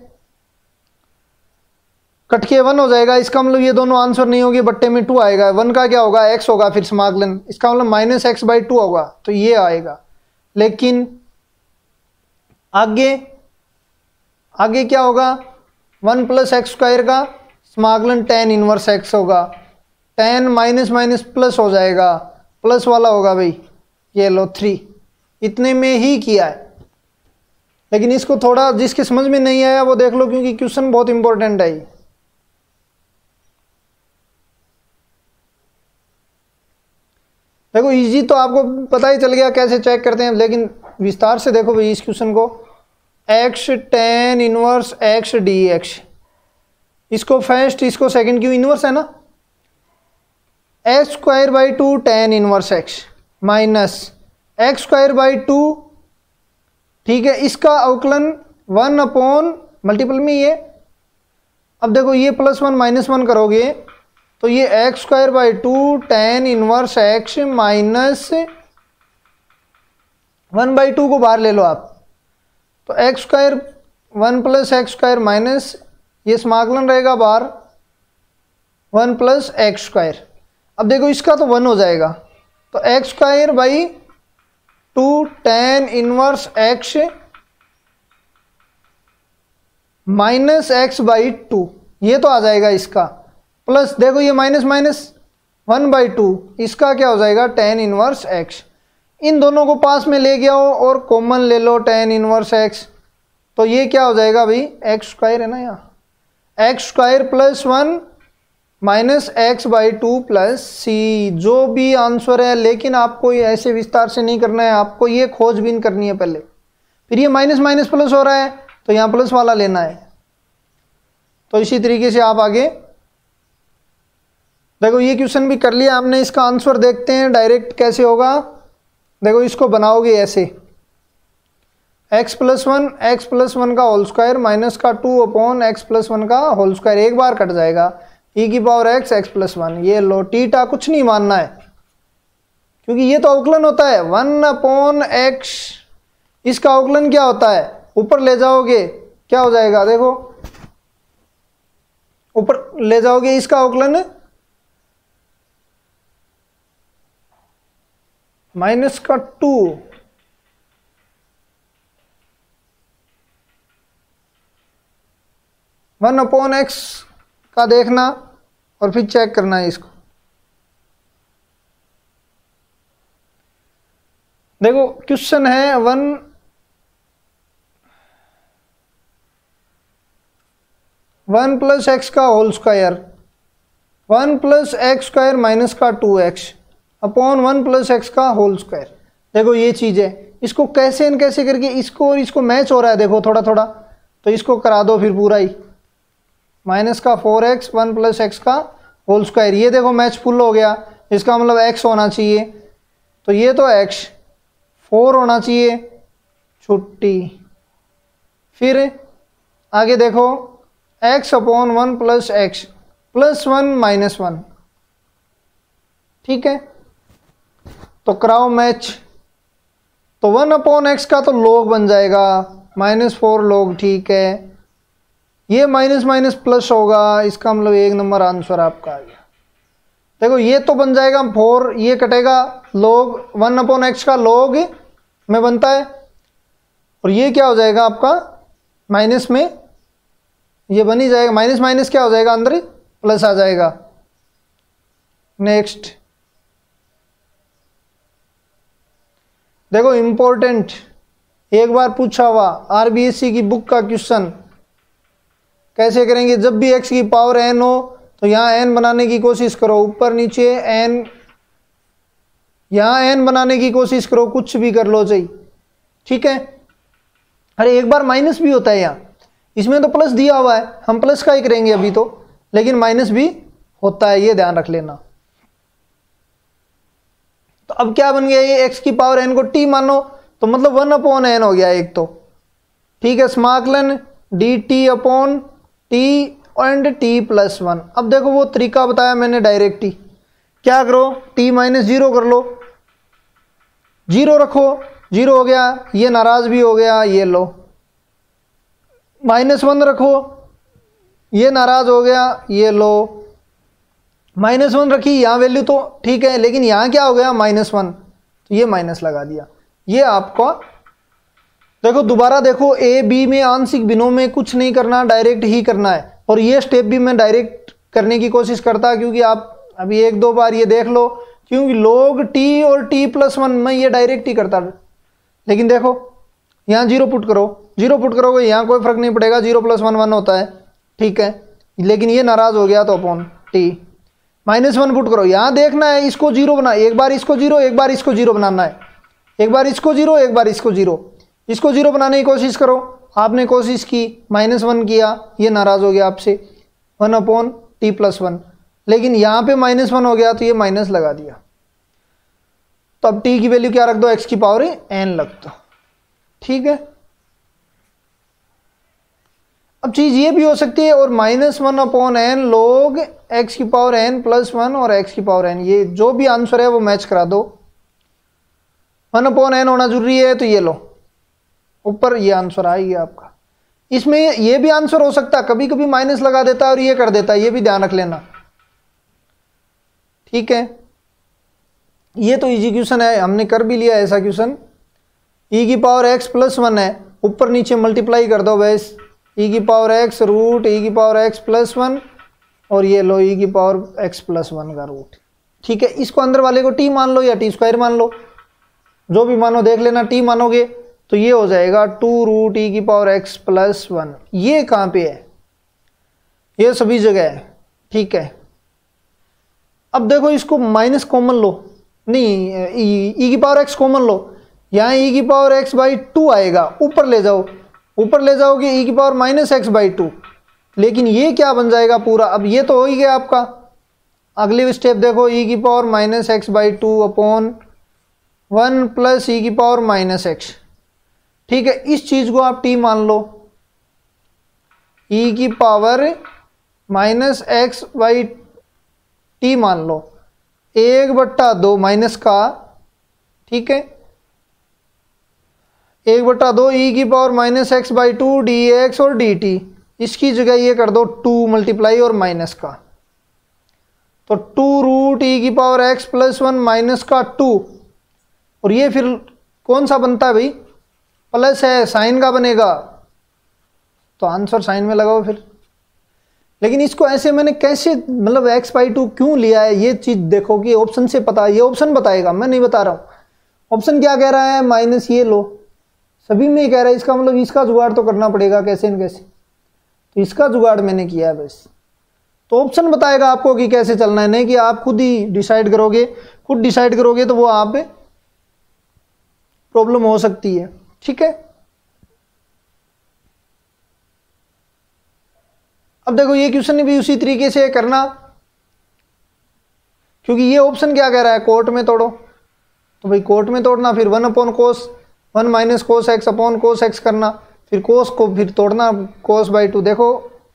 कट के 1 हो जाएगा, इसका मतलब ये दोनों आंसर नहीं होगी, बट्टे में 2 आएगा। 1 का क्या होगा, x होगा, फिर समाकलन, इसका मतलब -x/2 होगा, तो ये आएगा। लेकिन आगे आगे क्या होगा, 1 + x² का समाकलन tan इनवर्स x होगा, tan माइनस माइनस प्लस हो जाएगा, प्लस वाला होगा भाई, ये लो 3। इतने में ही किया है, लेकिन इसको थोड़ा जिसके समझ में नहीं आया वो देख लो, क्योंकि क्वेश्चन बहुत इंपॉर्टेंट है। देखो इजी तो आपको पता ही चल गया कैसे चेक करते हैं, लेकिन विस्तार से देखो भाई इस क्वेश्चन को। x tan inverse x dx, इसको फर्स्ट इसको सेकंड, क्यों इनवर्स है ना, x² 2 tan inverse x minus x²/2। ठीक है, इसका अवकलन 1 मल्टीपल में ये। अब देखो ये +1 -1 करोगे तो ये x²/2 tan inverse x minus 1/2 को बाहर ले लो आप, तो x² 1 + x² माइनस ये समाकलन रहेगा बाहर 1 + x²। अब देखो इसका तो 1 हो जाएगा, तो x²/2 tan inverse x minus x/2, ये तो आ जाएगा इसका, प्लस देखो ये माइनस माइनस 1/2, इसका क्या हो जाएगा tan इनवर्स x। इन दोनों को पास में ले गया हो और कॉमन ले लो tan इनवर्स x, तो ये क्या हो जाएगा भाई, x² है ना, यहाँ x² + 1 minus x/2 plus c, जो भी आंसर है। लेकिन आपको ये ऐसे विस्तार से नहीं करना है, आपको ये खोजबीन करनी है पहले। फिर ये माइनस माइनस प्लस हो रहा है तो यहाँ प्लस वाला लेना है। तो इसी तरीके से आप आगे देखो, ये क्वेश्चन भी कर लिया हमने, इसका आंसर देखते हैं डायरेक्ट कैसे होगा। देखो इसको बनाओगे ऐसे, x + 1 का होल स्क्वायर माइनस का 2/x + 1 का होल स्क्वायर, एक बार कट जाएगा, e⁻x x + 1। ये लो थीटा कुछ नहीं मानना है, क्योंकि ये तो अवकलन होता है 1/x। इसका अवकलन क्या होता है, ऊपर ले जाओगे क्या हो जाएगा, देखो ऊपर ले जाओगे इसका अवकलन माइनस का 2 1/x का देखना और फिर चेक करना है इसको। देखो क्वेश्चन है 1 + x का होल स्क्वायर 1 + x² माइनस का 2x अपॉन 1 + x का होल स्क्वायर। देखो ये चीज़ है, इसको कैसे न कैसे करके इसको और इसको मैच हो रहा है, देखो थोड़ा थोड़ा, तो इसको करा दो फिर पूरा ही, माइनस का 4x 1 + x का होल स्क्वायर। ये देखो मैच फुल हो गया, इसका मतलब x होना चाहिए, तो ये तो x 4 होना चाहिए, छुट्टी। फिर आगे देखो x/1 + x +1 - 1, ठीक है, तो कराओ मैच। तो 1/x का तो log बन जाएगा -4 log, ठीक है, ये माइनस माइनस प्लस होगा, इसका मतलब 1 नंबर आंसर आपका आ गया। देखो ये तो बन जाएगा 4, ये कटेगा log 1/x का log में बनता है, और ये क्या हो जाएगा आपका माइनस में, ये बन ही जाएगा, माइनस माइनस क्या हो जाएगा अंदर प्लस आ जाएगा। नेक्स्ट देखो इंपॉर्टेंट, एक बार पूछा हुआ आरबीएससी की बुक का क्वेश्चन, कैसे करेंगे, जब भी x की पावर n हो तो यहाँ n बनाने की कोशिश करो, ऊपर नीचे n, यहाँ n बनाने की कोशिश करो, कुछ भी कर लो चाहिए, ठीक है। अरे एक बार माइनस भी होता है यहाँ, इसमें तो प्लस दिया हुआ है, हम प्लस का ही करेंगे अभी तो, लेकिन माइनस भी होता है, ये ध्यान रख लेना। तो अब क्या बन गया, ये x की पावर n को t मानो, तो मतलब 1/n हो गया एक तो, ठीक है, समाकलन dt/t एंड t+1। अब देखो वो तरीका बताया मैंने डायरेक्ट ही, क्या करो t-0 कर लो, 0 रखो, 0 हो गया, ये नाराज भी हो गया, ये लो, -1 रखो, ये नाराज हो गया, ये लो, -1 रखी, यहाँ वैल्यू तो ठीक है, लेकिन यहाँ क्या हो गया -1, तो ये माइनस लगा दिया। ये आपका देखो, दोबारा देखो, ए बी में आंशिक भिन्नों में कुछ नहीं करना, डायरेक्ट ही करना है। और ये स्टेप भी मैं डायरेक्ट करने की कोशिश करता, क्योंकि आप अभी 1-2 बार ये देख लो, क्योंकि लोग t और t+1 मैं ये डायरेक्ट ही करता, लेकिन देखो यहाँ 0 पुट करो, 0 पुट करोगे यहाँ कोई फर्क नहीं पड़ेगा, 0+1 1 होता है, ठीक है, लेकिन ये नाराज हो गया तो अपॉन t, -1 पुट करो, यहाँ देखना है इसको 0 बना, एक बार इसको 0, एक बार इसको 0 बनाना है, एक बार इसको 0, एक बार इसको 0, इसको 0 बनाने की कोशिश करो, आपने कोशिश की, -1 किया, ये नाराज हो गया आपसे, 1/t+1, लेकिन यहाँ पे -1 हो गया तो ये माइनस लगा दिया। तो अब t की वैल्यू क्या रख दो, x की पावर n रख दो, ठीक है। अब चीज ये भी हो सकती है, और -1/n log x की पावर n+1 और x की पावर n, ये जो भी आंसर है वो मैच करा दो, 1/n होना जरूरी है, तो ये लो ऊपर ये आंसर आएगा आपका। इसमें ये भी आंसर हो सकता है, कभी कभी माइनस लगा देता है और ये कर देता है, ये भी ध्यान रख लेना, ठीक है। ये तो इजी क्वेश्चन है, हमने कर भी लिया ऐसा क्वेश्चन, e की पावर x+1 है, ऊपर नीचे मल्टीप्लाई कर दो बस, e की पावर x रूट e की पावर x+1, और ये लो e की पावर x+1 का रूट, ठीक है। इसको अंदर वाले को t मान लो या t² मान लो, जो भी मानो देख लेना, t मानोगे तो ये हो जाएगा 2 रूट e की पावर x+1। ये कहाँ पे है, ये सभी जगह है, ठीक है। अब देखो इसको माइनस कॉमन लो, नहीं e की पावर x कॉमन लो, यहाँ e की पावर x/2 आएगा, ऊपर ले जाओ, ऊपर ले जाओगे e की पावर -x/2, लेकिन ये क्या बन जाएगा पूरा, अब ये तो हो ही गया आपका। अगले स्टेप देखो, e की power -x/2 upon 1 plus e की पावर -x, ठीक है। इस चीज को आप t मान लो, e की पावर -x/t मान लो, 1/2 माइनस का, ठीक है, 1/2 e की पावर -x/2 dx और dt, इसकी जगह ये कर दो 2 मल्टीप्लाई और माइनस का, तो 2 रूट e की पावर x+1 माइनस का 2, और ये फिर कौन सा बनता है भाई, प्लस है, साइन का बनेगा, तो आंसर साइन में लगाओ फिर। लेकिन इसको ऐसे मैंने कैसे, मतलब x/2 क्यों लिया है, ये चीज देखो कि ऑप्शन से पता, ये ऑप्शन बताएगा, मैं नहीं बता रहा हूँ। ऑप्शन क्या कह रहा है, माइनस ये लो, सभी में ही कह रहा है, इसका मतलब इसका जुगाड़ तो करना पड़ेगा कैसे न कैसे, तो इसका जुगाड़ मैंने किया है बस। तो ऑप्शन बताएगा आपको कि कैसे चलना है, नहीं कि आप खुद ही डिसाइड करोगे, खुद डिसाइड करोगे तो वो आप प्रॉब्लम हो सकती है, ठीक है। अब देखो ये क्वेश्चन भी उसी तरीके से करना, क्योंकि ये ऑप्शन क्या कह रहा है, कोट में तोड़ो, तो भाई कोट में तोड़ना, फिर 1/cos 1 - cos x upon cos x करना, फिर cos को फिर तोड़ना cos/2, देखो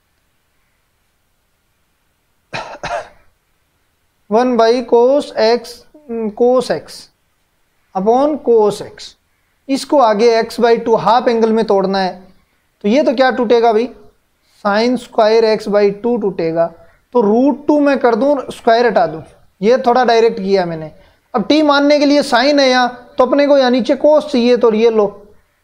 1/cos x upon cos x, इसको आगे x/2 हाफ एंगल में तोड़ना है, तो ये तो क्या टूटेगा भाई, sin² x/2 टूटेगा, तो √2 में कर दूं, स्क्वायर हटा दूं, ये थोड़ा डायरेक्ट किया मैंने। अब t मानने के लिए साइन है यहाँ, तो अपने को यहाँ नीचे cos चाहिए, तो ये लो,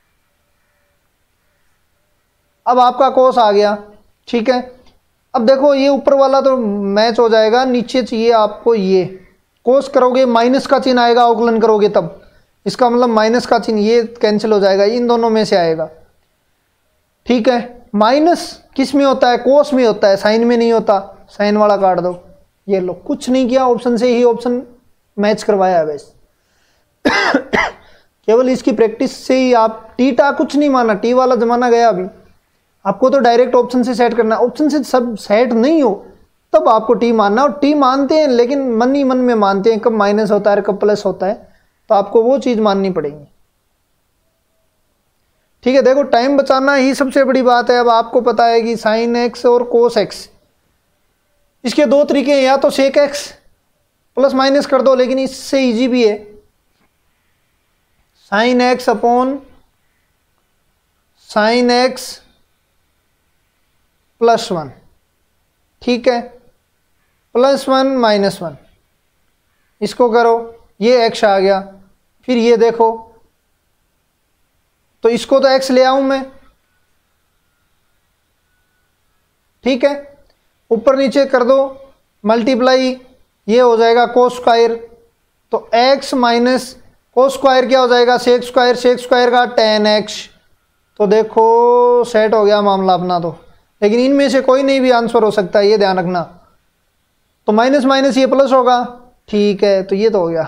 अब आपका cos आ गया, ठीक है। अब देखो ये ऊपर वाला तो मैच हो जाएगा, नीचे चाहिए आपको ये, cos करोगे माइनस का चिन्ह आएगा, अवकलन करोगे तब, इसका मतलब माइनस का चिन्ह ये कैंसिल हो जाएगा, इन दोनों में से आएगा, ठीक है। माइनस किस में होता है, कोस में होता है, साइन में नहीं होता, साइन वाला काट दो, ये लो, कुछ नहीं किया, ऑप्शन से ही ऑप्शन मैच करवाया है बस। केवल इसकी प्रैक्टिस से ही आप टीटा कुछ नहीं माना, टी वाला जमाना गया अभी, आपको तो डायरेक्ट ऑप्शन से सेट करना, ऑप्शन से सब सेट नहीं हो तब आपको टी मानना, और टी मानते हैं लेकिन मन ही मन में मानते हैं, कब माइनस होता है कब प्लस होता है, तो आपको वो चीज माननी पड़ेगी, ठीक है, देखो टाइम बचाना ही सबसे बड़ी बात है। अब आपको पता है कि साइन एक्स और कोस एक्स, इसके दो तरीके हैं, या तो सेक एक्स प्लस माइनस कर दो, लेकिन इससे इजी भी है sine x upon sine x plus 1, ठीक है, प्लस 1 माइनस 1, इसको करो, ये एक्स आ गया। फिर ये देखो, तो इसको तो एक्स ले आऊं मैं, ठीक है, ऊपर नीचे कर दो मल्टीप्लाई, ये हो जाएगा कोस स्क्वायर, तो एक्स माइनस कोस स्क्वायर क्या हो जाएगा, सेक स्क्वायर, सेक स्क्वायर का tan x। तो देखो सेट हो गया मामला अपना तो, लेकिन इनमें से कोई नहीं भी आंसर हो सकता है, ये ध्यान रखना। तो माइनस माइनस ये प्लस होगा, ठीक है, तो ये तो हो गया।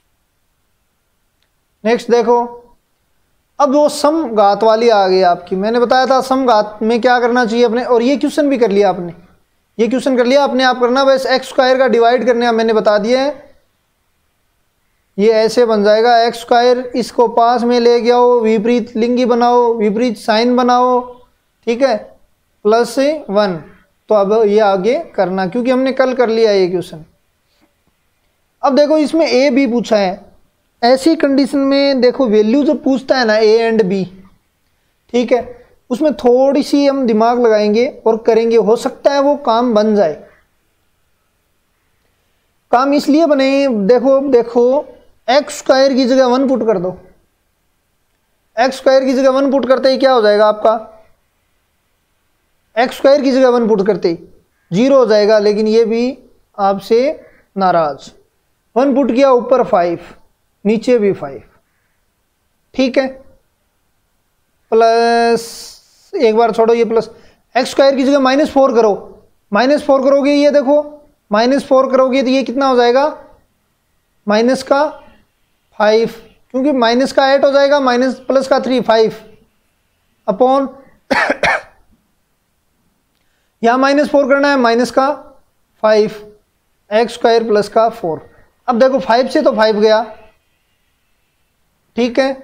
नेक्स्ट देखो, अब वो सम घात वाली आ गई आपकी। मैंने बताया था सम घात में क्या करना चाहिए अपने, और ये क्वेश्चन भी कर लिया आपने, ये क्वेश्चन कर लिया आपने, आप करना बस एक्स स्क्वायर का डिवाइड करने, मैंने बता दिया है। ये ऐसे बन जाएगा एक्स स्क्वायर, इसको पास में ले गया हो, विपरीत लिंगी बनाओ, विपरीत साइन बनाओ, ठीक है, प्लस 1। तो अब ये आगे करना, क्योंकि हमने कल कर लिया ये क्वेश्चन। अब देखो इसमें ए बी पूछा है, ऐसी कंडीशन में देखो वैल्यू जो पूछता है ना ए एंड बी, ठीक है, उसमें थोड़ी सी हम दिमाग लगाएंगे और करेंगे, हो सकता है वो काम बन जाए। काम इसलिए बने, देखो एक्स स्क्वायर की जगह 1 पुट कर दो, एक्स स्क्वायर की जगह 1 पुट करते ही क्या हो जाएगा आपका, एक्स स्क्वायर की जगह 1 पुट करते ही 0 हो जाएगा, लेकिन ये भी आपसे नाराज। 1 पुट किया, ऊपर 5, नीचे भी 5, ठीक है, प्लस एक बार छोड़ो ये प्लस, एक्स स्क्वायर की जगह -4 करो, -4 करोगे, ये देखो -4 करोगे तो ये कितना हो जाएगा, माइनस का 5, क्योंकि माइनस का 8 हो जाएगा, माइनस प्लस का 3 5 अपॉन यहां -4 करना है, माइनस का 5 एक्स स्क्वायर प्लस का 4। अब देखो 5 से तो 5 गया, ठीक है,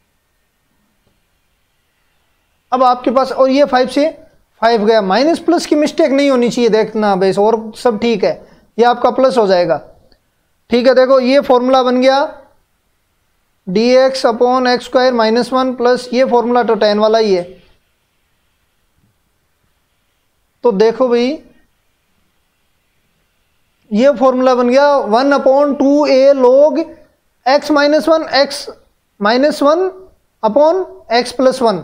अब आपके पास, और ये 5 से 5 गया, माइनस प्लस की मिस्टेक नहीं होनी चाहिए, देखना बेस, और सब ठीक है, ये आपका प्लस हो जाएगा, ठीक है। देखो ये फॉर्मूला बन गया dx upon x square -1 plus ये फॉर्मूला तो tan वाला ही है। तो देखो भाई ये फॉर्मूला बन गया 1/2a log x -1 x -1 upon x plus 1,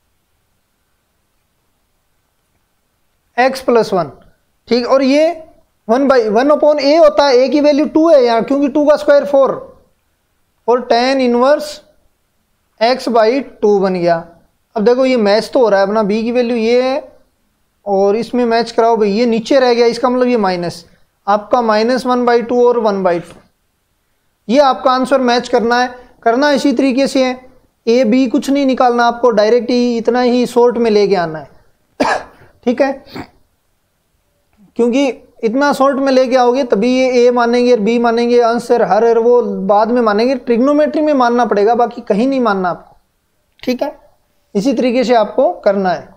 x plus 1, ठीक। और ये 1/1/a होता है, a की वैल्यू 2 है यहाँ, क्योंकि 2 का स्क्वायर 4, और tan इनवर्स x/2 बन गया। अब देखो ये मैच तो हो रहा है अपना, b की वैल्यू ये है और इसमें मैच कराओ भाई, ये नीचे रह गया, इसका मतलब ये माइनस, आपका -1/2 और 1/2, ये आपका आंसर मैच करना है। करना इसी तरीके से है, ए बी कुछ नहीं निकालना आपको, डायरेक्ट ही इतना ही शॉर्ट में लेके आना है ठीक है, क्योंकि इतना शॉर्ट में लेके आओगे तभी ये ए मानेंगे और बी मानेंगे, आंसर हर वो बाद में मानेंगे, ट्रिग्नोमेट्री में मानना पड़ेगा, बाकी कहीं नहीं मानना आपको, ठीक है। इसी तरीके से आपको करना है,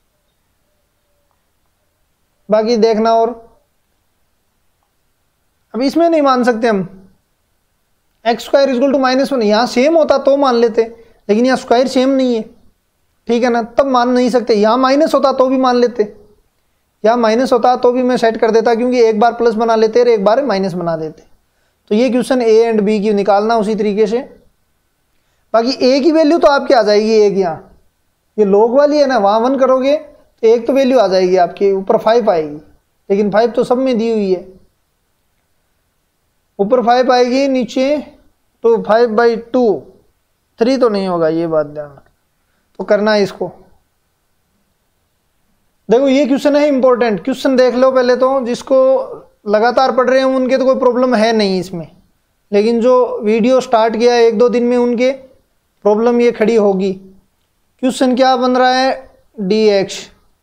बाकी देखना। और अब इसमें नहीं मान सकते हम, एक्स स्क्वायर इक्वल टू -1, यहाँ सेम होता तो मान लेते, लेकिन यहाँ स्क्वायर सेम नहीं है, ठीक है ना, तब मान नहीं सकते। यहाँ माइनस होता तो भी मान लेते, यहाँ माइनस होता तो भी मैं सेट कर देता, क्योंकि एक बार प्लस बना लेते और एक बार माइनस बना देते। तो ये क्वेश्चन ए एंड बी की निकालना उसी तरीके से। बाकी ए की वैल्यू तो आपकी आ जाएगी, एक यहाँ ये लॉग वाली है ना, वहाँ 1 करोगे तो एक तो वैल्यू आ जाएगी आपकी, ऊपर 5 आएगी, लेकिन 5 तो सब में दी हुई है, ऊपर 5 आएगी, नीचे तो 5/2, 3 तो नहीं होगा, ये बात ध्यान। तो करना है इसको। देखो ये क्वेश्चन है इंपॉर्टेंट, क्वेश्चन देख लो पहले तो, जिसको लगातार पढ़ रहे हैं उनके तो कोई प्रॉब्लम है नहीं इसमें, लेकिन जो वीडियो स्टार्ट किया है 1-2 दिन में उनके प्रॉब्लम ये खड़ी होगी। क्वेश्चन क्या बन रहा है, dx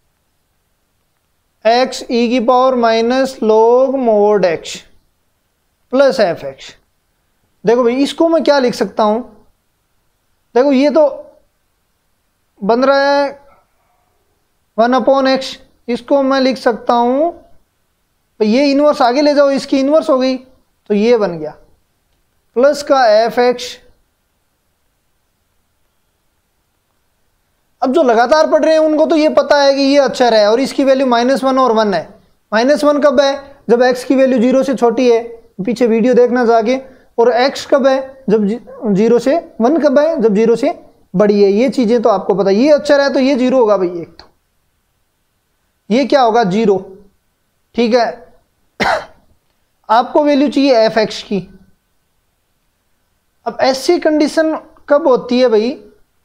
x e⁻ log mod x plus fx। देखो भाई इसको मैं क्या लिख सकता हूं, देखो ये तो बन रहा है 1/x। इसको मैं लिख सकता हूं, तो ये इन्वर्स आगे ले जाओ, इसकी इन्वर्स हो गई तो ये बन गया प्लस का f(x). अब जो लगातार पढ़ रहे हैं उनको तो ये पता है कि ये अक्षर है और इसकी वैल्यू -1 और 1 है। -1 कब है? जब x की वैल्यू 0 से छोटी है, पीछे वीडियो देखना जाके। और x कब है? जब 0 से 1 कब है? जब 0 से बड़ी है। ये चीजें तो आपको पता है। ये अक्षर है तो ये 0 होगा भाई, एक तो ये क्या होगा 0, ठीक है। आपको वैल्यू चाहिए f(x) की। अब ऐसी कंडीशन कब होती है भाई?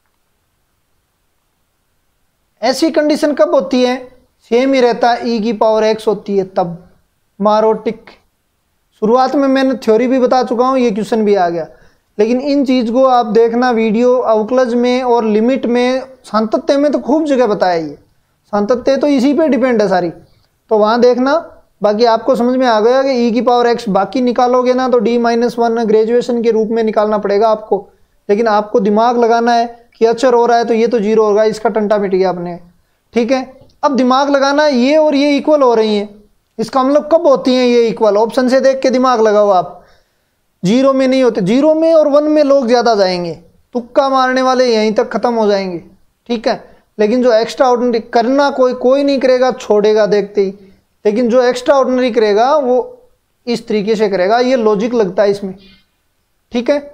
ऐसी कंडीशन कब होती है? सेम ही रहता है, e⁻x होती है तब। मारो टिक। शुरुआत में मैंने थ्योरी भी बता चुका हूं, ये क्वेश्चन भी आ गया। लेकिन इन चीज को आप देखना वीडियो अवकलज में और लिमिट में, सातत्य में तो खूब जगह बताया। ये सातत्य तो इसी पे डिपेंड है सारी, तो वहां देखना। बाकी आपको समझ में आ गया कि e⁻x। बाकी निकालोगे ना तो d-1 ग्रेजुएशन के रूप में निकालना पड़ेगा आपको। लेकिन आपको दिमाग लगाना है कि अक्षर हो रहा है तो ये तो 0 होगा, इसका टंटा मिट गया अपने, ठीक है। अब दिमाग लगाना है, ये और ये इक्वल हो रही हैं, इसका मतलब कब होती हैं ये इक्वल? ऑप्शन से देख के दिमाग लगाओ आप। 0 में नहीं होते, 0 में और 1 में लोग ज्यादा जाएंगे, तुक्का मारने वाले यहीं तक खत्म हो जाएंगे, ठीक है। लेकिन जो एक्स्ट्रा ऑर्डिनरी करना कोई नहीं करेगा, छोड़ेगा देखते ही। लेकिन जो एक्स्ट्रा ऑर्डिनरी करेगा वो इस तरीके से करेगा, ये लॉजिक लगता है इसमें, ठीक है।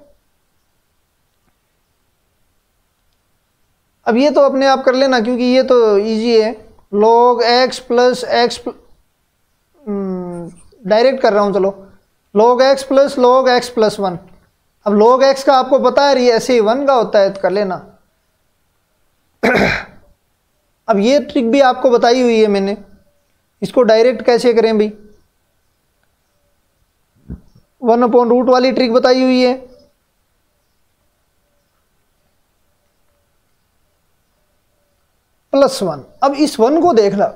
अब ये तो अपने आप कर लेना क्योंकि ये तो इजी है। log x plus x, direct कर रहा हूं, चलो log x plus log x plus 1। अब log x का आपको पता है, ये ऐसे ही 1 का होता है तो कर लेना। अब ये ट्रिक भी आपको बताई हुई है मैंने, इसको डायरेक्ट कैसे करें भाई? 1/रूट वाली ट्रिक बताई हुई है। +1। अब इस 1 को देखना,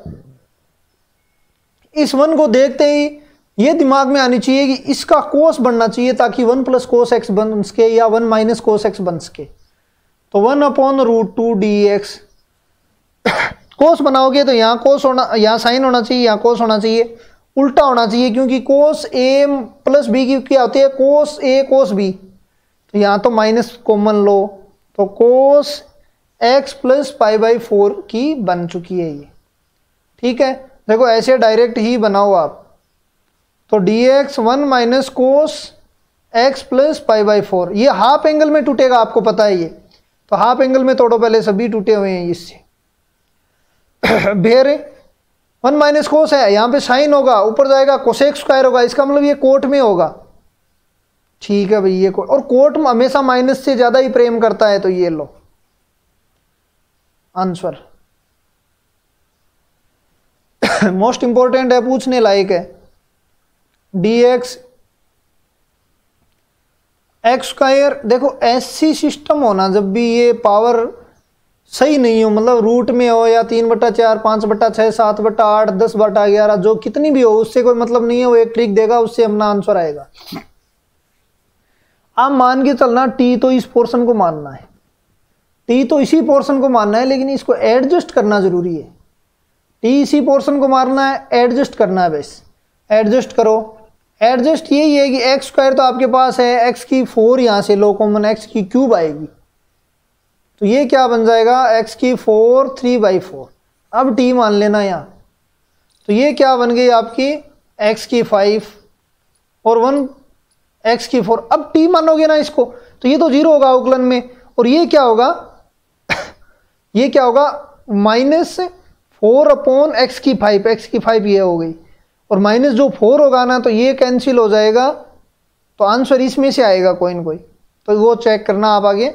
इस 1 को देखते ही ये दिमाग में आनी चाहिए कि इसका कोस बनना चाहिए ताकि 1 + cos x बन सके या 1 - cos x बन सके। तो 1/√2 dx। कोस बनाओगे तो यहाँ कोस होना, यहाँ साइन होना चाहिए, यहाँ कोस होना चाहिए, उल्टा होना चाहिए क्योंकि कोस a + b की क्या होती है? कोस a कोस b। तो यहाँ तो माइनस कॉमन लो, तो कोस x + π/4 की बन चुकी है ये, ठीक है। देखो ऐसे डायरेक्ट ही बनाओ आप, तो dx 1 - cos x + π/4। ये हाफ एंगल में टूटेगा, आपको पता है ये। तो हाफ एंगल में तोड़ो पहले, सभी टूटे हुए हैं इससे। भेरे 1 - cos है, यहाँ पे साइन होगा, ऊपर जाएगा cosec² होगा, इसका मतलब ये कोट में होगा, ठीक है भाई। ये कोट, और कोट हमेशा माइनस से ज्यादा ही प्रेम करता है, तो ये लो आंसर। मोस्ट इंपॉर्टेंट है, पूछने लायक है। dx x²। देखो ऐसी सिस्टम होना, जब भी ये पावर सही नहीं हो, मतलब रूट में हो या 3/4, 5/6, 7/8, 10/11, जो कितनी भी हो, उससे कोई मतलब नहीं है। वो एक ट्रिक देगा, उससे अपना आंसर आएगा। आप मान के चलना t तो इस पोर्शन को मानना है, t तो इसी पोर्शन को मानना है, लेकिन इसको एडजस्ट करना जरूरी है। t इसी पोर्शन को मारना है, एडजस्ट करना है, बस एडजस्ट करो। एडजस्ट यही है कि x² तो आपके पास है, x की 4 यहां से लो कॉमन, x की क्यूब आएगी, तो ये क्या बन जाएगा? x की 4 3/4। अब t मान लेना यहाँ, तो ये क्या बन गई आपकी? x की 5 और 1 x की 4। अब t मानोगे ना इसको, तो ये तो 0 होगा अवकलन में, और ये क्या होगा? ये क्या होगा? -4/x की 5, x की 5 ये हो गई, और माइनस जो 4 होगा ना, तो ये कैंसिल हो जाएगा, तो आंसर इसमें से आएगा कोई ना कोई। तो वो चेक करना आप आगे,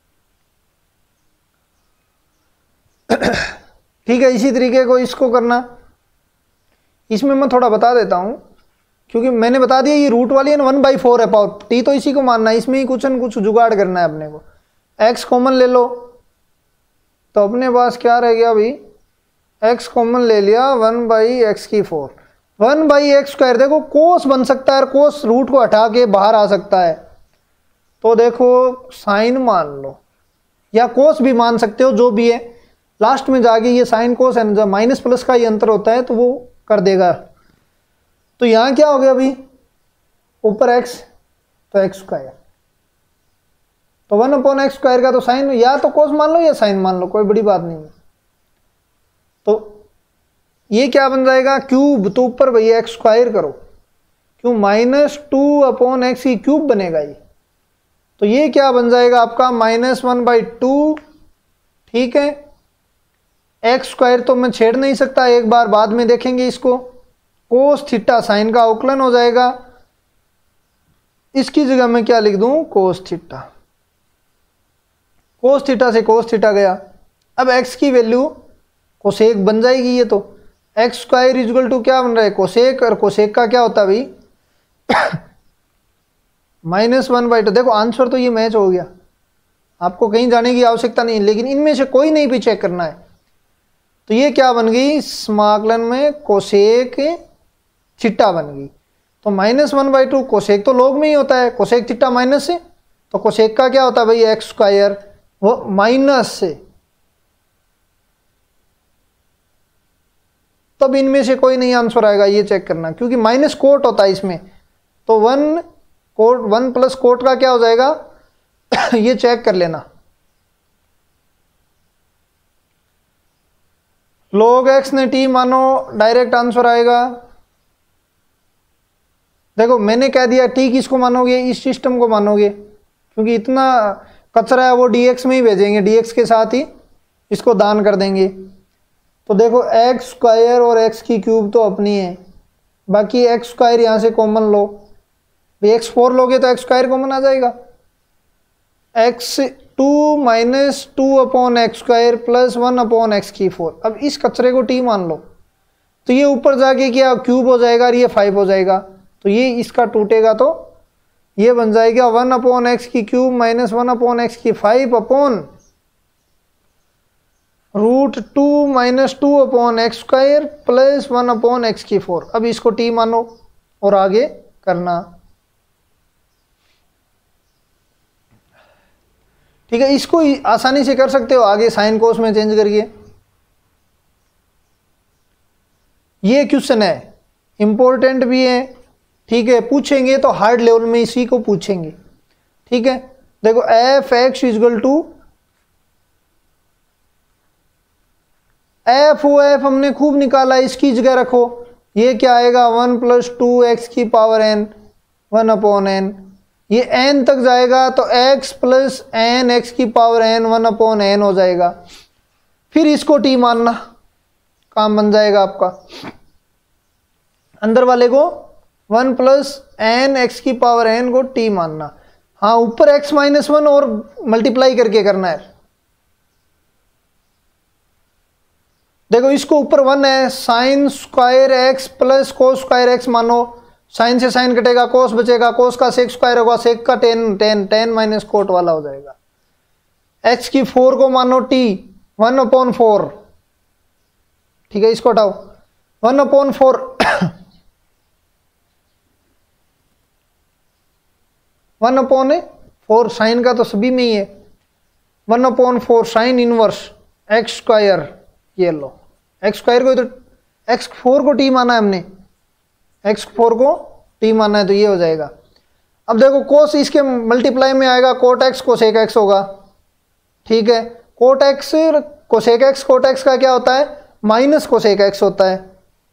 ठीक है। इसी तरीके को इसको करना। इसमें मैं थोड़ा बता देता हूं, क्योंकि मैंने बता दिया ये रूट वाली है ना, 1/4 है पावर, t तो इसी को मानना है, इसमें ही कुछ न कुछ जुगाड़ करना है अपने को। x कॉमन ले लो, तो अपने पास क्या रह गया भाई? x कॉमन ले लिया, 1/x की 4, 1/x²। देखो कोस बन सकता है, कोस रूट को हटा के बाहर आ सकता है, तो देखो साइन मान लो, या कोस भी मान सकते हो, जो भी है। लास्ट में जाके ये साइन कोस है, जब माइनस प्लस का ये अंतर होता है तो वो कर देगा। तो यहाँ क्या हो गया अभी, ऊपर एक्स तो एक्स स्क्वायर, तो 1/x स्क्वायर का तो साइन या तो कोस मान लो या साइन मान लो, कोई बड़ी बात नहीं है। तो ये क्या बन जाएगा, क्यूब, तो ऊपर भैया एक्स स्क्वायर करो, क्यों, -2/x की क्यूब बनेगा ये। तो ये क्या बन जाएगा आपका -1/2, ठीक है। एक्स स्क्वायर तो मैं छेड़ नहीं सकता, एक बार बाद में देखेंगे इसको। कोस थीटा साइन का अवकलन हो जाएगा, इसकी जगह मैं क्या लिख दूं, कोस थीटा। कोस थीटा से कोस थीटा गया, अब x की वैल्यू कोसेक बन जाएगी ये। तो एक्स स्क्वायर इक्वल टू क्या बन रहा है, कोसेक, और कोसेक का क्या होता है भाई -1/2। देखो आंसर तो ये मैच हो गया, आपको कहीं जाने की आवश्यकता नहीं, लेकिन इनमें से कोई नहीं भी चेक करना है। तो ये क्या बन गई, समाकलन में कोसेक थीटा बन गई। तो -1/2 कोसेक तो लॉग में ही होता है, कोसेक थीटा माइनस से, तो कोसेक का क्या होता है भाई एक्स स्क्वायर, वो माइनस से। तब इनमें से कोई नहीं आंसर आएगा, ये चेक करना, क्योंकि माइनस कोट होता है इसमें। तो 1 प्लस कोट का क्या हो जाएगा ये चेक कर लेना। log x ने t मानो, डायरेक्ट आंसर आएगा। देखो मैंने कह दिया t किसको मानोगे, इस सिस्टम को मानोगे, क्योंकि इतना कचरा है वो dx में ही भेजेंगे, dx के साथ ही इसको दान कर देंगे। तो देखो एक्स स्क्वायर और एक्स की क्यूब तो अपनी है, बाकी एक्स स्क्वायर यहाँ से कॉमन लो, x4 लोगे तो एक्स स्क्वायर कॉमन आ जाएगा, x2 - 2/x square plus 1/x4। अब इस कचरे को t मान लो, तो ये ऊपर जाके क्या क्यूब हो जाएगा और ये 5 हो जाएगा, तो ये इसका टूटेगा, तो ये बन जाएगा 1/x की cube minus 1/x5 √2 - 2/x square plus 1/x4। अब इसको t मानो और आगे करना, ठीक है। इसको आसानी से कर सकते हो आगे साइन कोस में चेंज करिए। ये क्वेश्चन है, इंपॉर्टेंट भी है, ठीक है, पूछेंगे तो हार्ड लेवल में इसी को पूछेंगे, ठीक है। देखो f(x) इक्वल टू f(f) हमने खूब निकाला, इसकी जगह रखो, ये क्या आएगा 1 + 2x की पावर n 1/n, ये n तक जाएगा तो x + n x की पावर n 1/n हो जाएगा। फिर इसको t मानना, काम बन जाएगा आपका। अंदर वाले को 1 + n x की पावर n को t मानना। हाँ, ऊपर x - 1 और मल्टीप्लाई करके करना है। देखो इसको ऊपर 1 है, sine square x plus cos square x मानो, साइन से साइन कटेगा, कोस बचेगा, कोस का सेक स्क्वायर होगा, सेक का टेन माइनस कोट वाला हो जाएगा। x की 4 को मानो t 1/4, ठीक है, इसको हटाओ 1/4 1/4 साइन का तो सभी में ही है, 1/4 साइन इनवर्स एक्स स्क्वायर। ये लो एक्स स्क्वायर को, तो x4 को t माना है हमने, x4 को t माना है, तो ये हो जाएगा। अब देखो कोस इसके मल्टीप्लाई में आएगा, कोट x कोसेक x होगा, ठीक है। Cot x cosec x, cot x का क्या होता है माइनस कोसेक x होता है,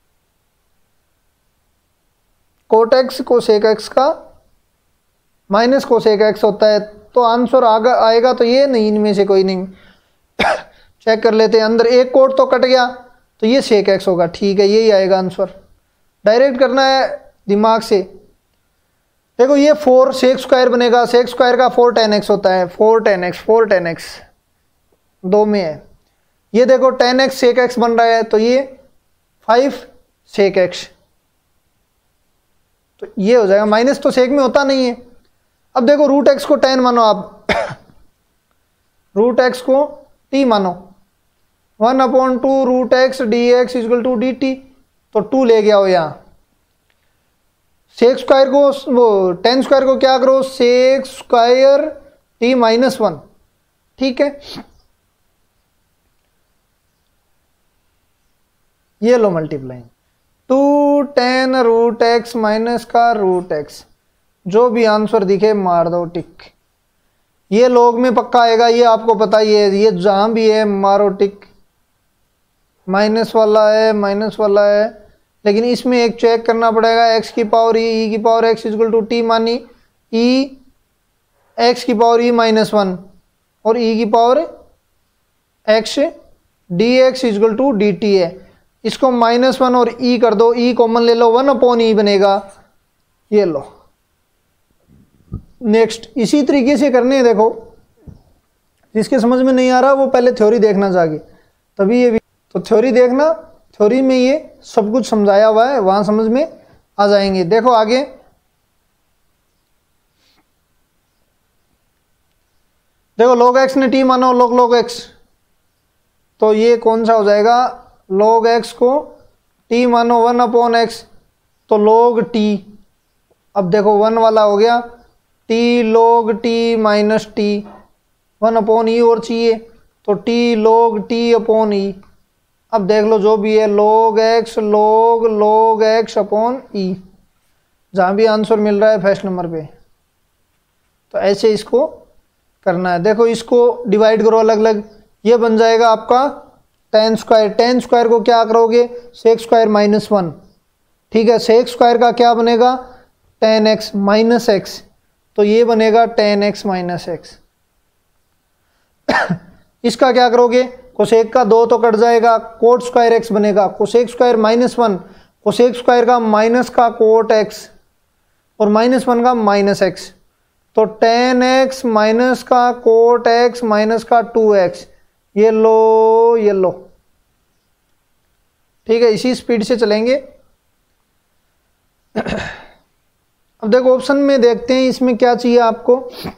कोट x कोसेक x का माइनस कोसेक x होता है। तो आंसर आएगा तो ये नहीं, इनमें से कोई नहीं। चेक कर लेते हैं, अंदर एक कोट तो कट गया, तो ये सेक x होगा, ठीक है, यही आएगा आंसर। डायरेक्ट करना है दिमाग से। देखो ये 4 सेक स्क्वायर बनेगा, सेक स्क्वायर का 4 tan x होता है, 4 tan x 2 में है। ये देखो tan x सेक x बन रहा है, तो ये 5 सेक x, तो ये हो जाएगा। माइनस तो सेक में होता नहीं है। अब देखो √x को tan मानो आप √x को t मानो, 1/2 √x dx = dt, तो 2 ले गया हो यहाँ। सेक स्क्वायर को, वो tan स्क्वायर को क्या करो, सेक स्क्वायर t - 1, ठीक है, ये लो multiplying 2 tan root x minus का रूट एक्स, जो भी आंसर दिखे मार दो टिक। ये लॉग में पक्का आएगा, ये आपको पता ही है, ये जहां भी है मारो टिक। माइनस वाला है, माइनस वाला है, लेकिन इसमें एक चेक करना पड़ेगा, एक्स की पावर ई की power x equal to t, मानी ई एक्स की पावर ई माइनस वन और ई की power x d x equal to d t है। इसको माइनस वन और ई कर दो, ई कॉमन ले लो, 1/e बनेगा, ये लो। नेक्स्ट इसी तरीके से करने हैं, देखो जिसके समझ में नहीं आ रहा वो पहले थ्योरी देखना चाहिए, तभी ये भी तो थ्योरी देखना, थ्योरी में ये सब कुछ समझाया हुआ है, वहां समझ में आ जाएंगे। देखो आगे, देखो log x ने t मानो log x, तो ये कौन सा हो जाएगा, log x को t मानो 1/x, तो log t, अब देखो 1 वाला हो गया, t log t minus t, 1/e और चाहिए, तो t log t/e। अब देख लो जो भी है log x अपॉन e, जहां भी आंसर मिल रहा है फर्स्ट नंबर पे, तो ऐसे इसको करना है। देखो इसको डिवाइड करो अलग अलग, ये बन जाएगा आपका tan स्क्वायर, tan स्क्वायर को क्या करोगे, sec स्क्वायर माइनस 1, ठीक है, sec स्क्वायर का क्या बनेगा, tan x माइनस x, तो ये बनेगा tan x माइनस x। इसका क्या करोगे, कोसेक का 2 तो कट जाएगा, कोट स्क्वायर x बनेगा, cosec square minus 1, cosec square का माइनस का कोट x और माइनस 1 का माइनस x, तो tan x माइनस का कोट x माइनस का 2x, ये लो ये लो, ठीक है, इसी स्पीड से चलेंगे। अब देखो ऑप्शन में देखते हैं इसमें क्या चाहिए आपको,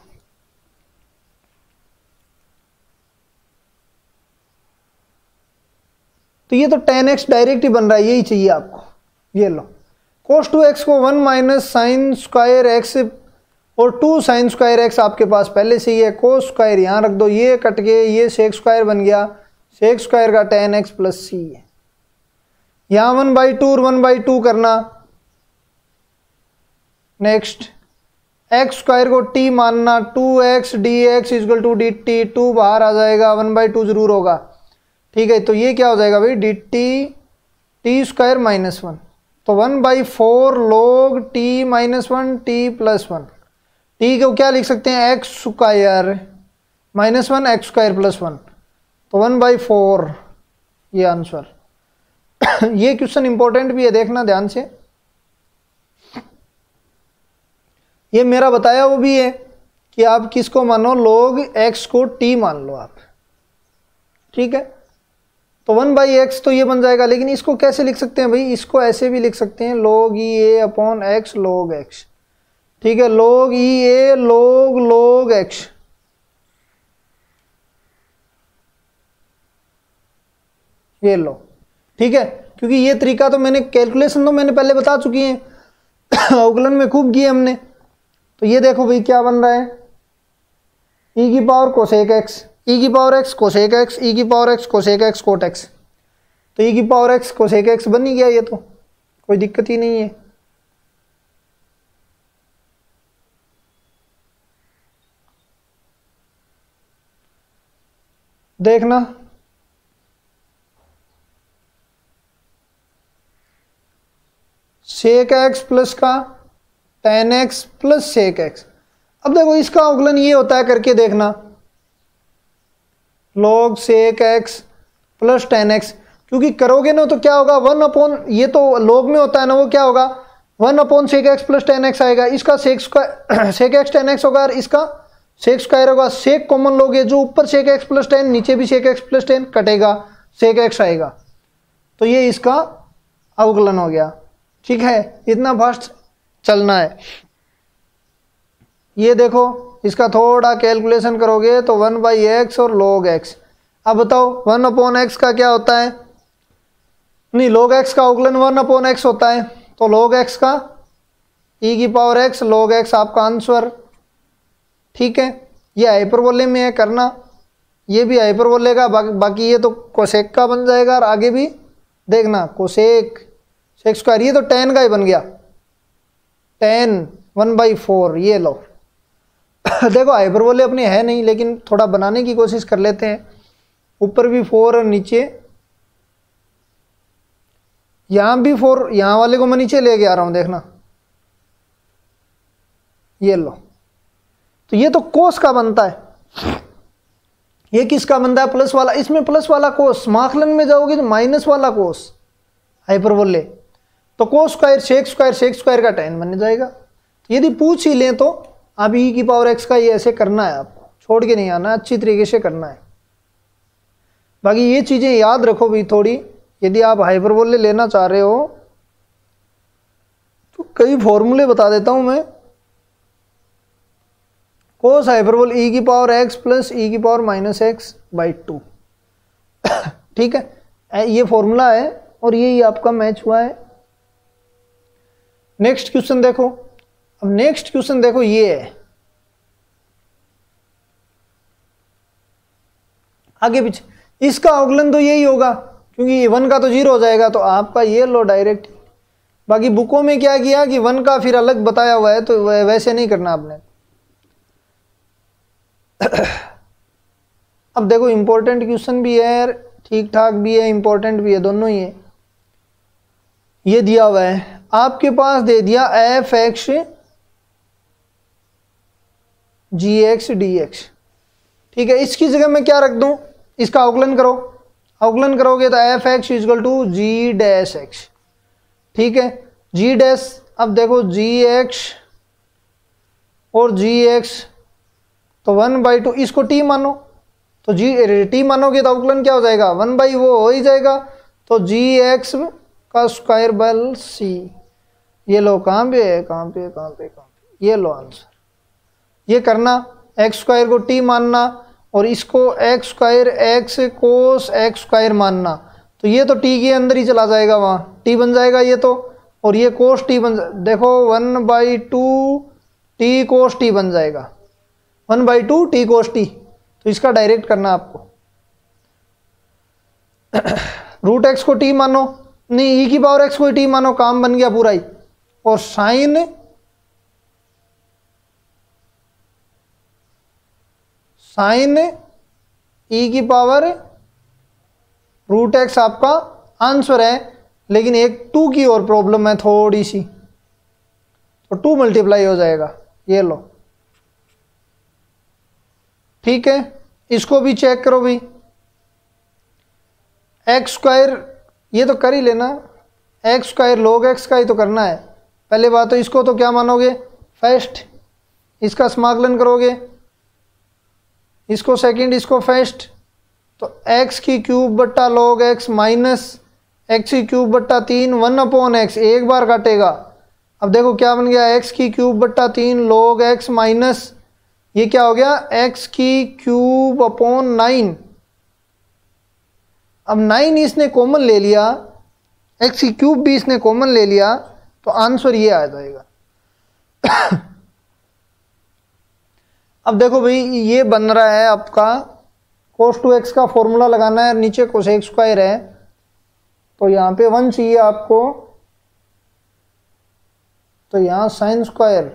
तो ये तो tan x डायरेक्ट ही बन रहा है, यही चाहिए आपको, ये लो। cos 2x को 1 माइनस साइन स्क्वायर एक्स और 2 साइन स्क्वायर एक्स आपके पास पहले से ही है, कोस स्क्वायर यहाँ रख दो, ये कट के ये सेक स्क्वायर बन गया, सेक स्क्वायर का tan x प्लस सी है, यहाँ 1/2 और 1/2 करना। नेक्स्ट एक्स स्क्वायर को t मानना, 2x dx equal to d t, 2 बाहर आ जाएगा, 1/2 जरूर होगा, ठीक है, तो ये क्या हो जाएगा भाई, डी टी स्क्वायर माइनस 1, तो 1/4 log t minus 1 t plus 1, t को क्या लिख सकते हैं, x square minus 1 x square plus 1, तो 1/4 ये आंसर। ये क्वेश्चन इंपॉर्टेंट भी है, देखना ध्यान से, ये मेरा बताया वो भी है कि आप किसको मानो, log x को t मान लो आप, ठीक है, तो 1/x तो ये बन जाएगा, लेकिन इसको कैसे लिख सकते हैं भाई, इसको ऐसे भी लिख सकते हैं, log e a upon x log x, ठीक है, log e a log x, ये लो, ठीक है, क्योंकि ये तरीका तो मैंने कैलकुलेशन तो मैंने पहले बता चुकी है, अवकलन में खूब किए हमने। तो ये देखो भाई क्या बन रहा है, e की पावर कोसेक x, e की power x cosec x, e की power x cosec x cot x, तो e की पावर x कोसेक x बन ही गया, ये तो कोई दिक्कत ही नहीं है। देखना सेक x प्लस का tan x plus sec x, अब देखो इसका अवकलन ये होता है, करके देखना, log sec x plus tan x, क्योंकि करोगे ना तो क्या होगा, 1/, ये तो log में होता है ना, वो क्या होगा 1/सेक x प्लस tan x आएगा, इसका sec square sec x tan x होगा और इसका सेक स्क्वायर होगा, सेक कॉमन लोगे, जो ऊपर सेक x प्लस 10 नीचे भी सेक x प्लस 10 कटेगा, सेक x आएगा, तो ये इसका अवकलन हो गया, ठीक है, इतना फास्ट चलना है। ये देखो इसका थोड़ा कैलकुलेशन करोगे तो 1/x और log x, अब बताओ 1/x का क्या होता है, नहीं log x का अवकलन 1/x होता है, तो log x का e की पावर x log x आपका आंसर, ठीक है, ये हाइपरबोले में है करना, ये भी हाइपरबोले का, बाकी ये तो कोसेक का बन जाएगा। और आगे भी देखना कोसेक सेक स्क्वायर, ये तो tan का ही बन गया, tan 1/4। ये लो देखो हाइपरबोले अपनी है नहीं, लेकिन थोड़ा बनाने की कोशिश कर लेते हैं। ऊपर भी 4 और नीचे यहां भी 4, यहां वाले को मैं नीचे लेके आ रहा हूं, देखना ये लो। तो ये तो कोस का बनता है, ये किसका बनता है? प्लस वाला। इसमें प्लस वाला कोस, समाकलन में जाओगे तो माइनस वाला कोस हाइपरबोले, तो कोस स्क्वायर सेक स्क्वायर का tan बन जाएगा। तो यदि पूछ ही लें तो आप e⁻x का ये ऐसे करना है, आपको छोड़ के नहीं आना, अच्छी तरीके से करना है। बाकी ये चीजें याद रखो भी थोड़ी, यदि आप हाइपरबोले लेना चाह रहे हो तो कई फॉर्मूले बता देता हूं मैं। कोस हाइपरबोल e⁻x प्लस e⁻−x/2 ठीक है, ये फॉर्मूला है और यही आपका मैच हुआ है। नेक्स्ट क्वेश्चन देखो। अब नेक्स्ट क्वेश्चन देखो, ये है आगे पीछे, इसका अवकलन तो यही होगा क्योंकि 1 का तो 0 हो जाएगा, तो आपका ये लो डायरेक्ट। बाकी बुकों में क्या किया कि 1 का फिर अलग बताया हुआ है, तो वैसे नहीं करना आपने। अब देखो इंपॉर्टेंट क्वेश्चन भी है, ठीक ठाक भी है, इंपॉर्टेंट भी है, दोनों ही है। ये दिया हुआ है आपके पास, दे दिया f(x) gx dx, ठीक है। इसकी जगह मैं क्या रख दूं? इसका अवकलन करो, अवकलन करोगे तो f(x) = g'(x), ठीक है। g', अब देखो gx और gx तो 1/2, इसको t मानो, तो t मानोगे तो अवकलन क्या हो जाएगा? 1/, वो हो ही जाएगा, तो gx का स्क्वायर बल c। ये लो कहाँ पे है, कहाँ पे, ये लो आंसर। ये करना, एक्स स्क्वायर को t मानना और इसको x square x cos x square मानना, तो ये तो t के अंदर ही चला जाएगा, वहाँ t बन जाएगा ये तो, और ये कोस t बन देखो 1/2 t कोस t बन जाएगा, 1/2 t कोस t। तो इसका डायरेक्ट करना आपको। √x को t मानो, नहीं e⁻x को t मानो, काम बन गया पूरा ही। और साइन e⁻√x आपका आंसर है, लेकिन एक 2 की और प्रॉब्लम है थोड़ी सी, तो 2 मल्टीप्लाई हो जाएगा, ये लो, ठीक है। इसको भी चेक करो भी, एक्स स्क्वायर ये तो कर ही लेना, एक्स स्क्वायर log x का ही तो करना है। पहले बात तो इसको तो क्या मानोगे? फर्स्ट, इसका समाकलन करोगे, इसको सेकंड, इसको फर्स्ट, तो x³ log x minus x³ 1/x, एक बार काटेगा। अब देखो क्या बन गया, x³ log x माइनस ये क्या हो गया, x³/9। अब 9 इसने कॉमन ले लिया, x³ भी इसने कॉमन ले लिया, तो आंसर ये आ जाएगा। अब देखो भाई ये बन रहा है आपका cos 2x का फॉर्मूला लगाना है, नीचे कोसेक स्क्वायर है, तो यहाँ पे 1 चाहिए आपको, तो यहाँ साइन स्क्वायर,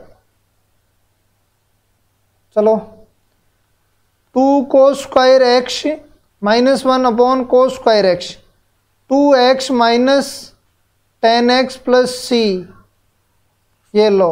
चलो 2 cos square x minus 1 cos square x, 2x minus 10x plus c, ये लो,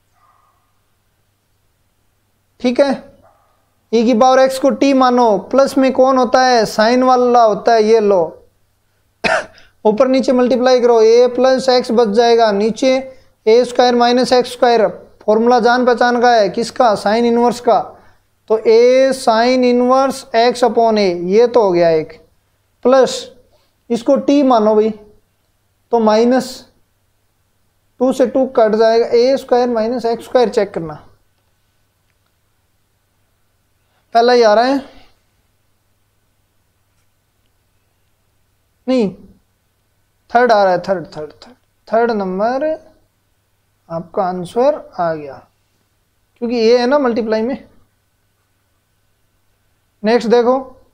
ठीक है। e⁻x को t मानो, प्लस में कौन होता है? साइन वाला होता है, ये लो। ऊपर नीचे मल्टीप्लाई करो, a प्लस x बच जाएगा, नीचे a² माइनस x², फॉर्मूला जान पहचान का है, किसका? साइन इनवर्स का, तो a साइन इनवर्स x/a, ये तो हो गया एक, प्लस इसको t मानो भाई, तो माइनस 2 से 2 कट जाएगा, a² माइनस x² चेक करना, पहला ही आ रहा है, नहीं थर्ड आ रहा है, थर्ड नंबर आपका आंसर आ गया, क्योंकि ये है ना मल्टीप्लाई में। नेक्स्ट देखो,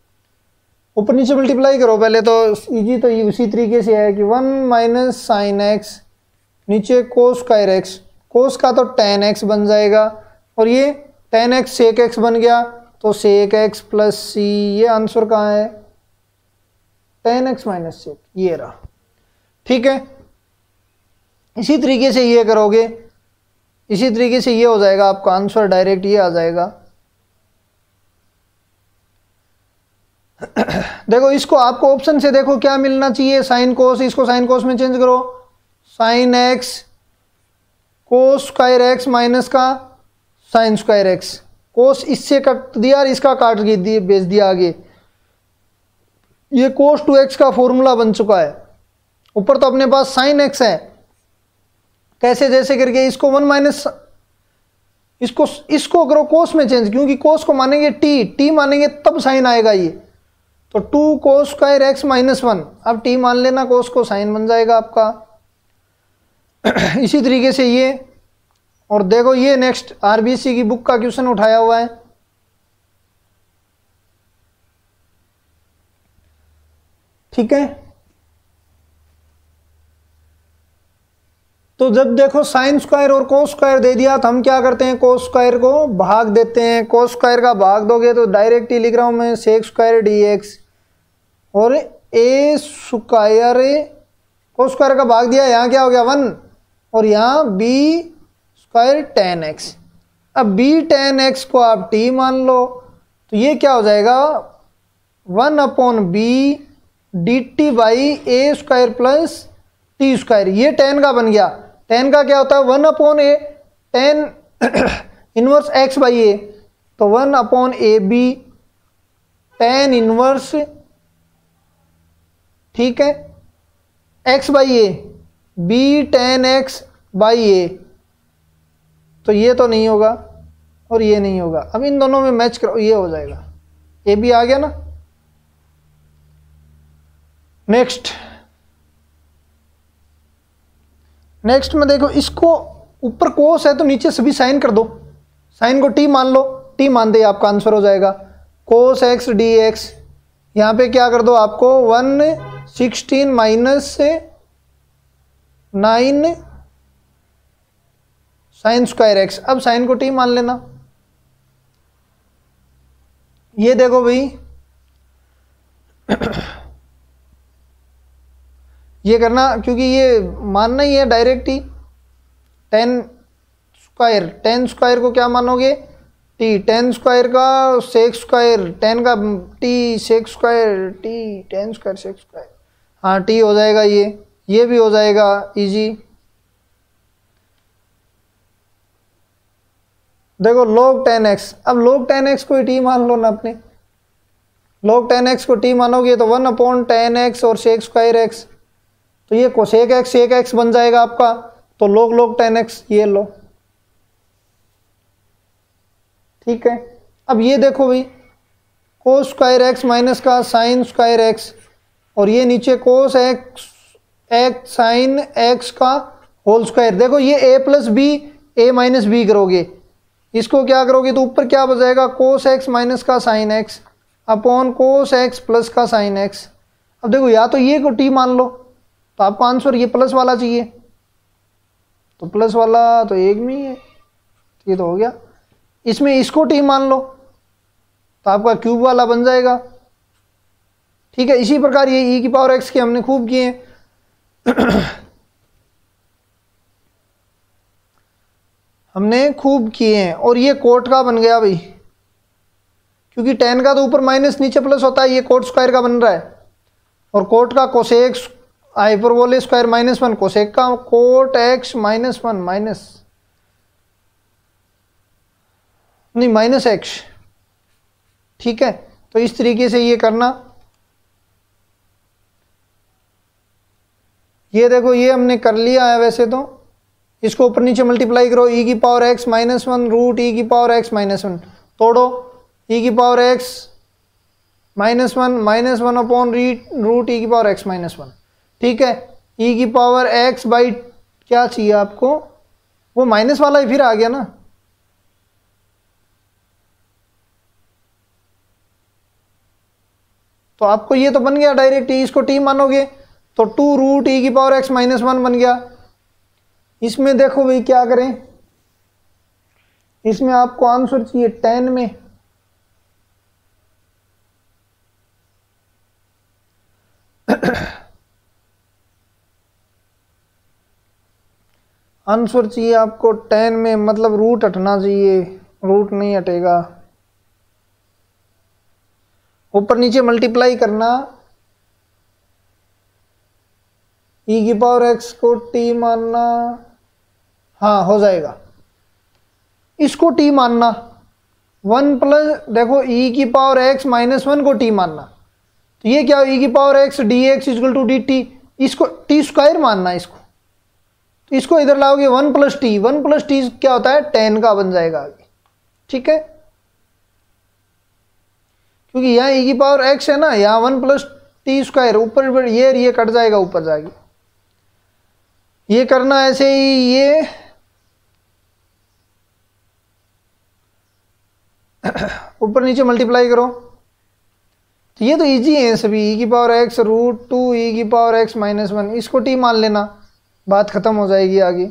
ऊपर नीचे मल्टीप्लाई करो पहले तो इजी, तो ये उसी तरीके से है कि 1 माइनस साइन एक्स, नीचे कोस स्क्वायर एक्स, कोस का तो टेन एक्स बन जाएगा, और ये टेन एक्स सेक एक्स बन गया, तो सेक एक्स प्लस सी, ये आंसर कहाँ है, टेन एक्स माइनस सेक, ये रहा। ठीक है, इसी तरीके से ये करोगे, इसी तरीके से ये हो जाएगा आपका आंसर, डायरेक्ट ये आ जाएगा। देखो इसको आपको ऑप्शन से देखो क्या मिलना चाहिए, साइन कोस, इसको साइन कोस में चेंज करो, sine x cos square x minus का साइन स्क्वायर एक्स, कोस इससे कट दिया और इसका काट दिए भेज दिया आगे, ये कोस 2x का फॉर्मूला बन चुका है। ऊपर तो अपने पास साइन एक्स है, कैसे जैसे करके इसको 1 माइनस, इसको करो कोस में चेंज, क्योंकि कोस को मानेंगे टी मानेंगे तब साइन आएगा ये, तो 2 कोस स्क्वायर एक्स माइनस 1, अब टी मान लेना, कोस को साइन बन जाएगा आपका। इसी तरीके से ये, और देखो ये नेक्स्ट आरबीसी की बुक का क्वेश्चन उठाया हुआ है। ठीक है, तो जब देखो साइन स्क्वायर और कोस स्क्वायर दे दिया तो हम क्या करते हैं, कोस स्क्वायर को भाग देते हैं, कोस स्क्वायर का भाग दोगे तो डायरेक्ट ही लिख रहा हूं मैं सेक स्क्वायर डी एक्स, और ए स्क्वायर, कोस स्क्वायर का भाग दिया, यहाँ क्या हो गया 1, और यहाँ बी स्क्वायर टेन एक्स। अब बी टेन एक्स को आप टी मान लो, तो ये क्या हो जाएगा 1 upon b d t by a square plus t square, ये टेन का बन गया। टेन का क्या होता है 1 upon a, tan inverse x by a, तो 1 upon a b tan inverse, ठीक है, x by a, b tan x by a, तो ये तो नहीं होगा और ये नहीं होगा। अब इन दोनों में मैच करो, ये हो जाएगा, ए बी आ गया ना। नेक्स्ट में देखो, इसको ऊपर कोस है तो नीचे सभी साइन कर दो, साइन को टी मान लो, टी मान दे आपका आंसर हो जाएगा कोस एक्स डी एक्स। यहाँ पे क्या कर दो आपको 116 माइनस 9 साइन स्क्वायर एक्स, अब साइन को टी मान लेना। ये देखो भाई ये करना, क्योंकि ये मानना ही है डायरेक्ट ही, टेन स्क्वायर को क्या मानोगे टी, टेन स्क्वायर का सेक स्क्वायर, टेन का t sec square t, tan square sec square, हाँ टी हो जाएगा, ये भी हो जाएगा इजी। देखो log 10x, अब log 10x को टी मान लो ना अपने, log 10x को टी मानोगे तो 1 अपॉन 10x और सेक स्क्वायर एक्स, तो ये कोसेक एक्स सेक एक्स बन जाएगा आपका, तो log 10x ये लो। ठीक है, अब ये देखो भाई कोस स्क्वायर एक्स माइनस का साइन स्क्वायर एक्स, और ये नीचे कोस एक्स साइन एक्स का होल स्क्वायर। देखो ये a plus b, a minus b करोगे, इसको क्या करोगे तो ऊपर क्या बच कोस एक्स माइनस का sine x upon cos x plus का साइन एक्स। अब देखो या तो ये को टी मान लो, तो आपको आंसर ये प्लस वाला चाहिए, तो प्लस वाला तो एक में ही है, ये तो हो गया। इसमें इसको टी मान लो तो आपका क्यूब वाला बन जाएगा। ठीक है, इसी प्रकार ये ई की पावर एक्स के हमने खूब किए हैं। हमने खूब किए हैं, और ये कोट का बन गया भाई, क्योंकि टेन का तो ऊपर माइनस नीचे प्लस होता है, ये कोट स्क्वायर का बन रहा है, और कोट का cosec hyperbole square minus 1, cosec का cot x minus 1 minus x. ठीक है, तो इस तरीके से ये करना। ये देखो ये हमने कर लिया है, वैसे तो इसको ऊपर नीचे मल्टीप्लाई करो, ई की power x minus 1 root e की पावर एक्स माइनस 1, तोड़ो ई की power x minus 1 upon root e की पावर एक्स माइनस 1। ठीक है, ई की पावर एक्स बाई क्या चाहिए आपको, वो माइनस वाला ही फिर आ गया ना, तो आपको ये तो बन गया डायरेक्ट, इसको टी मानोगे तो 2 रूट ई की पावर एक्स माइनस 1 बन गया। इसमें देखो भाई क्या करें, इसमें आपको आंसर चाहिए 10 में, आंसर चाहिए आपको 10 में, मतलब रूट हटना चाहिए, रूट नहीं हटेगा। ऊपर नीचे मल्टीप्लाई करना, ई की पावर एक्स को टी मानना, हाँ हो जाएगा। इसको टी मानना 1 प्लस, देखो ई की पावर एक्स माइनस 1 को टी मानना, तो ये क्या, ई की power x d x equal to d t, इसको टी स्क्वायर मानना इसको, तो इसको इधर लाओगे 1 प्लस टी, 1 प्लस टी क्या होता है 10 का बन जाएगा आगे, ठीक है। क्योंकि यहाँ ई की पावर एक्स है ना, यहाँ 1 प्लस टी स्क्वायर, ऊपर ये कट जाएगा ऊपर जाके, ये करना ऐसे ही, ये ऊपर नीचे मल्टीप्लाई करो, तो ये तो इजी है सभी, ई की पावर एक्स रूट 2 ई की पावर एक्स माइनस 1, इसको टी मान लेना, बात खत्म हो जाएगी आगे।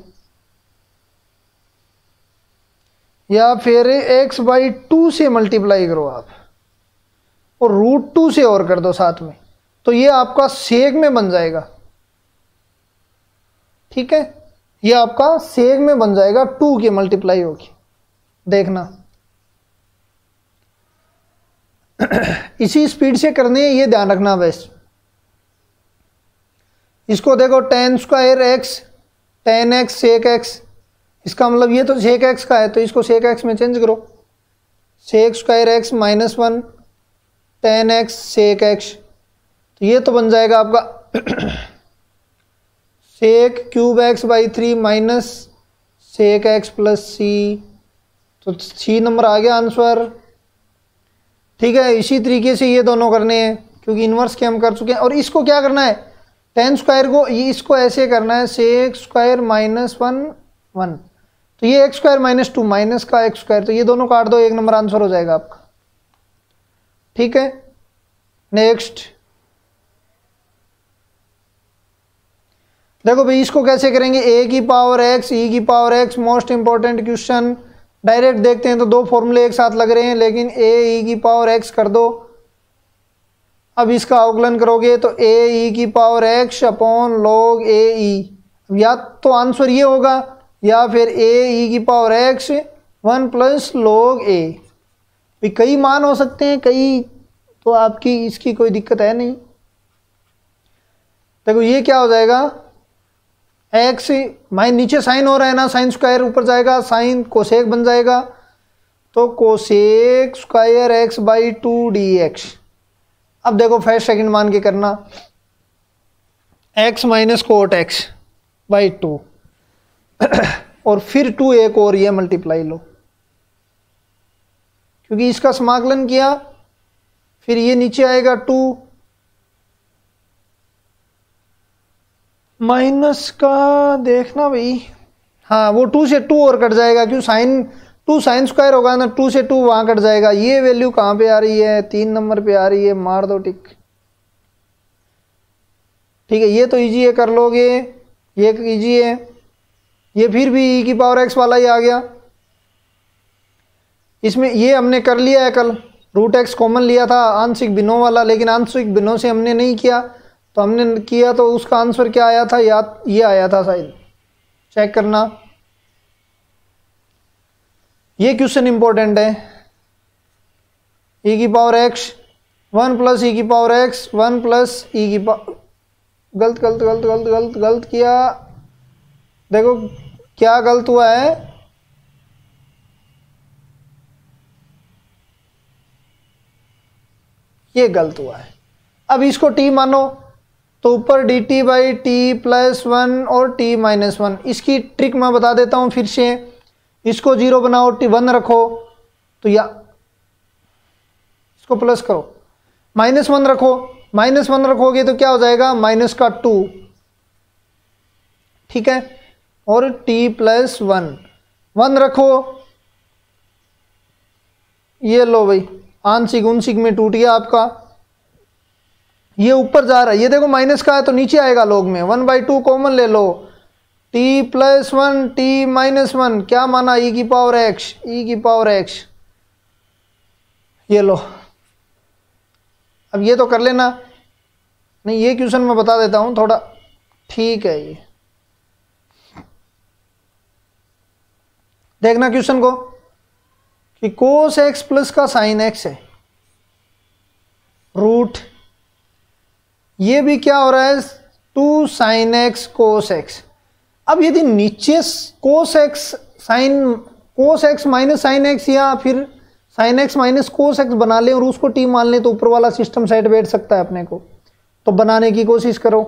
या फिर एक्स बाई 2 से मल्टीप्लाई करो आप, और रूट 2 से और कर दो साथ में, तो ये आपका सेक में बन जाएगा, ठीक है। ये आपका सेक में बन जाएगा 2 के मल्टीप्लाई होगी, देखना। इसी स्पीड से करने हैं, ये ध्यान रखना बस। इसको देखो tan square x, tan x sec x, इसका मतलब ये तो सेक एक्स का है, तो इसको सेक एक्स में चेंज करो, sec square x minus 1 tan x sec x, तो ये तो बन जाएगा आपका sec cube x by 3 minus sec x plus c, तो सी नंबर आ गया आंसर, ठीक है। इसी तरीके से ये दोनों करने हैं, क्योंकि इन्वर्स के हम कर चुके हैं। और इसको क्या करना है, tan स्क्वायर को इसको ऐसे करना है, सेक स्क्वायर माइनस 1 1, तो ये एक्स स्क्वायर माइनस 2 माइनस का एक्स स्क्वायर, तो ये दोनों काट दो, 1 नंबर आंसर हो जाएगा आपका, ठीक है। नेक्स्ट देखो भाई, इसको कैसे करेंगे, ए की पावर एक्स ई की power x, most important question. Direct देखते हैं तो दो फॉर्मूले एक साथ लग रहे हैं, लेकिन ए ई की पावर एक्स कर दो। अब इसका अवकलन करोगे तो ए ई की power x upon log a e, या तो आंसर ये होगा, या फिर ए ई की power x 1 plus log a. कई मान हो सकते हैं, कई, तो आपकी इसकी कोई दिक्कत है नहीं। देखो ये क्या हो जाएगा, एक्स माइन नीचे साइन हो रहा है ना, साइन स्क्वायर ऊपर जाएगा, साइन कोसेक बन जाएगा, तो cosec square x by 2 d x. अब देखो फर्स्ट सेकंड मान के करना, x minus cot x by 2 और फिर 2 एक और ये मल्टीप्लाई लो, क्योंकि इसका समाकलन किया, फिर ये नीचे आएगा 2 माइनस का, देखना भाई, हाँ वो 2 से 2 और कट जाएगा, क्यों साइन 2 साइन स्क्वायर होगा ना, 2 से 2 वहां कट जाएगा। ये वैल्यू कहाँ पे आ रही है, 3 नंबर पे आ रही है, मार दो टिक, ठीक है। ये तो इजी है, कर लोगे, ये इजी है। ये फिर भी ई की पावर एक्स वाला ही आ गया, इसमें ये हमने कर लिया है कल, रूट एक्स कॉमन लिया था आंशिक भिन्नों वाला, लेकिन आंशिक भिन्नों से हमने नहीं किया, तो हमने किया तो उसका आंसर क्या आया था, या ये आया था शायद, चेक करना। ये क्वेश्चन इंपॉर्टेंट है, ई की पावर एक्स 1 प्लस ई की पावर एक्स 1 प्लस ई की पावर, गलत गलत गलत गलत गलत गलत किया, देखो क्या गलत हुआ है, ये गलत हुआ है। अब इसको टी मानो, तो ऊपर d t by t plus 1 और टी माइनस 1। इसकी ट्रिक मैं बता देता हूँ फिर से, इसको 0 बनाओ, टी 1 रखो, तो या इसको प्लस करो, माइनस 1 रखो, माइनस 1 रखोगे तो क्या हो जाएगा, माइनस का 2, ठीक है, और टी प्लस 1 1 रखो, ये लो भाई, आंशिक उनशिक में टूट गया आपका, ये ऊपर जा रहा है, ये देखो माइनस का है तो नीचे आएगा लॉग में, 1/2 कॉमन ले लो, t + 1 t - 1 क्या माना, e की पावर x, ये लो। अब ये तो कर लेना, नहीं ये क्वेश्चन मैं बता देता हूं थोड़ा, ठीक है। ये देखना क्वेश्चन को कि cos x प्लस का sin x है, रूट ये भी क्या हो रहा है 2 sin x cos x। अब यदि नीचे cos x minus sin x या फिर sin x minus cos x बना ले और उसको t मान ले तो ऊपर वाला सिस्टम साइड बैठ सकता है अपने को, तो बनाने की कोशिश करो।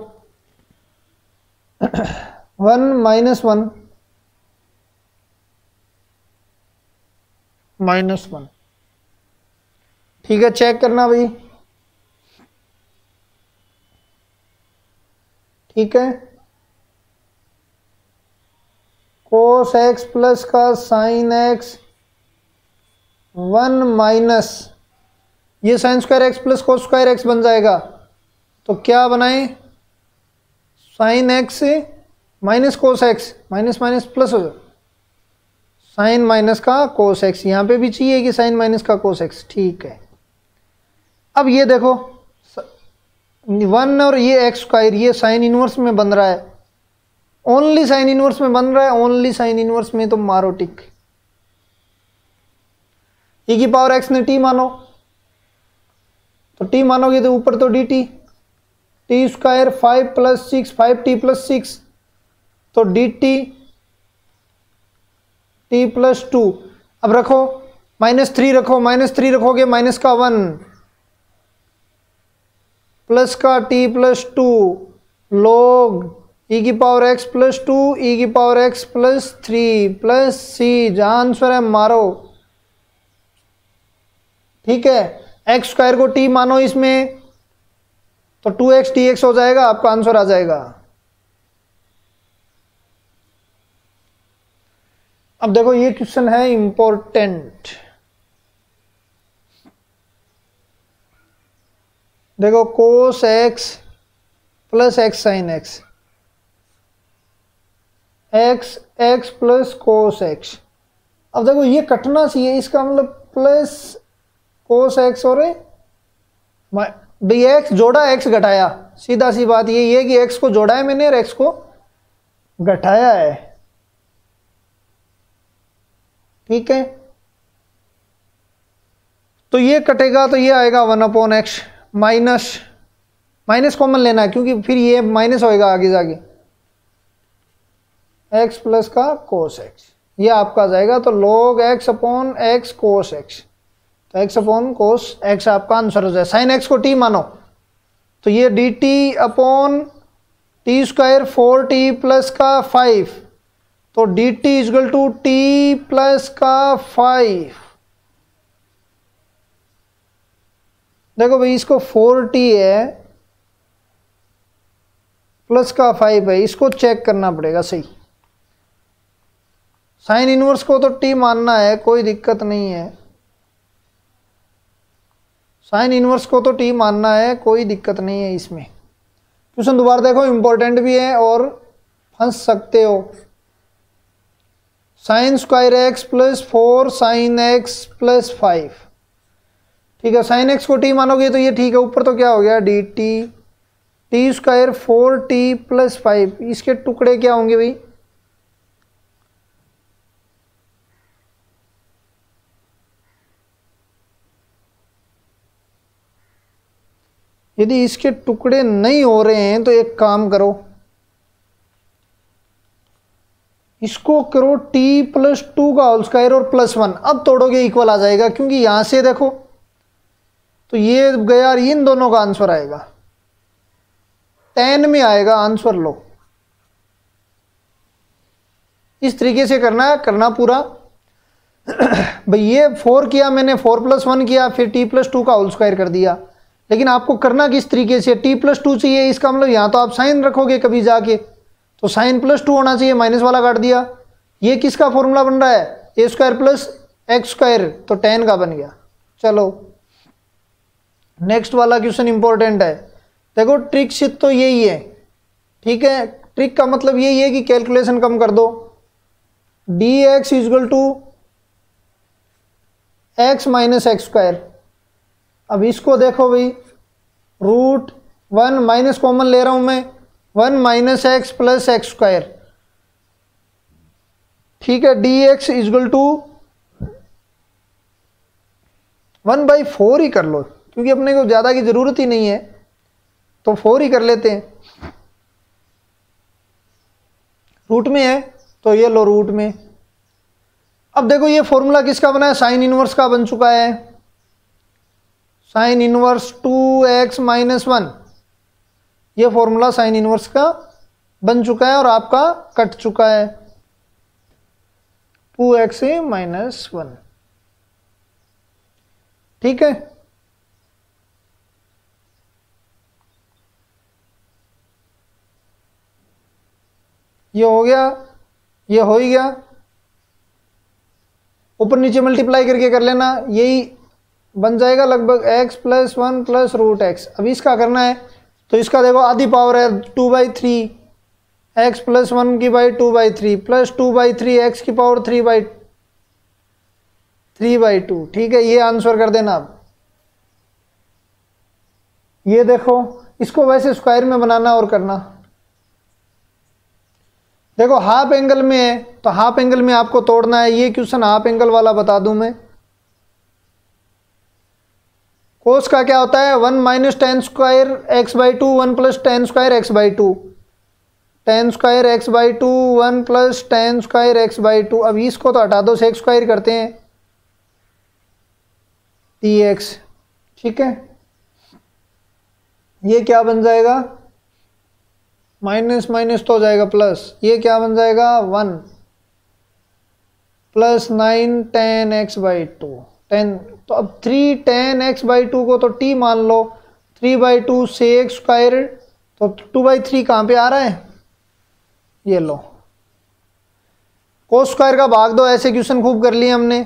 1 - 1 -1, ठीक है, चेक करना भाई, ठीक है। cos x प्लस का sin x 1 माइनस ये sin square x plus cos square x बन जाएगा, तो क्या बनाए sin x minus cos x, minus minus plus हो जाए, sin माइनस का cos x, यहाँ पे भी चाहिए कि sin माइनस का cos x, ठीक है। अब ये देखो 1 और ये x स्क्वायर ये साइन इनवर्स में बन रहा है, ओनली साइन इनवर्स में बन रहा है, ओनली साइन इनवर्स में तो मारो टिक। e की पावर x ने t मानो, तो t मानोगे तो ऊपर तो dt, t स्क्वायर 5 + 6 5t + 6, तो dt t + 2। अब रखो -3 रखो, -3 रखोगे माइनस का 1 प्लस का t + 2 log e की पावर x + 2 e की पावर x + 3 + c, जहां आंसर है मारो, ठीक है। x स्क्वायर को t मानो इसमें, तो 2x dx हो जाएगा, आपका आंसर आ जाएगा। अब देखो ये क्वेश्चन है इंपॉर्टेंट, देखो cos x plus x sin x, x plus cos x। अब देखो ये कटना चाहिए, इसका मतलब प्लस cos x और भाई x जोड़ा x घटाया, सीधा सी बात ये है कि x को जोड़ा है मैंने और x को घटाया है, ठीक है। तो ये कटेगा तो ये आएगा 1/x, माइनस कॉमन लेना है क्योंकि फिर ये माइनस होएगा आगे जाके, x प्लस का cos x, ये आपका आ जाएगा, तो log x/x cos x, तो x/cos x आपका आंसर हो जाए। sin x को t मानो, तो ये dt/t स्क्वायर 4t प्लस का 5, तो dt = t प्लस का 5। देखो भाई इसको 4t है प्लस का 5 है, इसको चेक करना पड़ेगा सही। साइन इनवर्स को तो t मानना है, कोई दिक्कत नहीं है, साइन इनवर्स को तो t मानना है, कोई दिक्कत नहीं है इसमें। क्वेश्चन दोबारा देखो, इंपॉर्टेंट भी है और फंस सकते हो। sin square x plus 4 sin x plus 5, ठीक है। sin x को t मानोगे तो ये ठीक है, ऊपर तो क्या हो गया dt t square 4t plus 5, इसके टुकड़े क्या होंगे भाई, यदि इसके टुकड़े नहीं हो रहे हैं तो एक काम करो, इसको करो t + 2 का होल स्क्वायर और +1, अब तोड़ोगे इक्वल आ जाएगा, क्योंकि यहां से देखो तो ये गया, इन दोनों का आंसर आएगा 10 में आएगा आंसर। लो इस तरीके से करना पूरा। भाई ये 4 किया मैंने, 4 + 1 किया, फिर t + 2 का होल स्क्वायर कर दिया, लेकिन आपको करना किस तरीके से, t + 2 चाहिए, इसका मतलब यहाँ तो आप साइन रखोगे कभी जाके, तो साइन +2 होना चाहिए, माइनस वाला काट दिया। ये किसका फॉर्मूला बन रहा है, a square plus x square, तो 10 का बन गया। चलो नेक्स्ट वाला क्वेश्चन इंपॉर्टेंट है, देखो ट्रिक शीट तो यही है, ठीक है। ट्रिक का मतलब यही है कि कैलकुलेशन कम कर दो। D x equal to x minus x square. अब इसको देखो भाई, रूट 1 माइनस कॉमन ले रहा हूं मैं, 1 minus x plus x square, ठीक है। डी एक्स इजल टू 1/4 ही कर लो, क्योंकि अपने को ज़्यादा की ज़रूरत ही नहीं है, तो 4 ही कर लेते हैं। रूट में है तो ये लो रूट में। अब देखो ये फॉर्मूला किसका बना है, साइन इनवर्स का बन चुका है। साइन इनवर्स 2x माइनस 1, ये फॉर्मूला साइन इनवर्स का बन चुका है और आपका कट चुका है 2x माइनस 1, ठीक है। ये हो गया, ये हो ही गया। ऊपर नीचे मल्टीप्लाई करके कर लेना, यही बन जाएगा लगभग x plus 1 plus root x. अब इसका करना है तो इसका देखो आधी पावर है 2/3, x प्लस 1 की बाई 2/3 प्लस 2/3 x की पावर 3/2, ठीक है। ये आंसर कर देना। अब ये देखो, इसको वैसे स्क्वायर में बनाना और करना। देखो हाफ एंगल में है तो हाफ एंगल में आपको तोड़ना है। ये क्वेश्चन हाफ एंगल वाला बता दूं मैं। कोस का क्या होता है, 1 minus ten square x/2, 1 plus ten square x/2, ten square x/2, 1 plus ten square x/2। अब इसको तो हटा दो, सेक स्क्वायर करते हैं dx, ठीक है। ये क्या बन जाएगा, माइनस माइनस तो हो जाएगा प्लस, ये क्या बन जाएगा 1 प्लस 9 tan x/2, 10। तो अब 3 tan x/2 को तो t मान लो, 3/2 सेक स्क्वायर, तो 2/3 कहाँ पे आ रहा है, ये लो। कोस स्क्वायर का भाग दो, ऐसे क्वेश्चन खूब कर लिए हमने।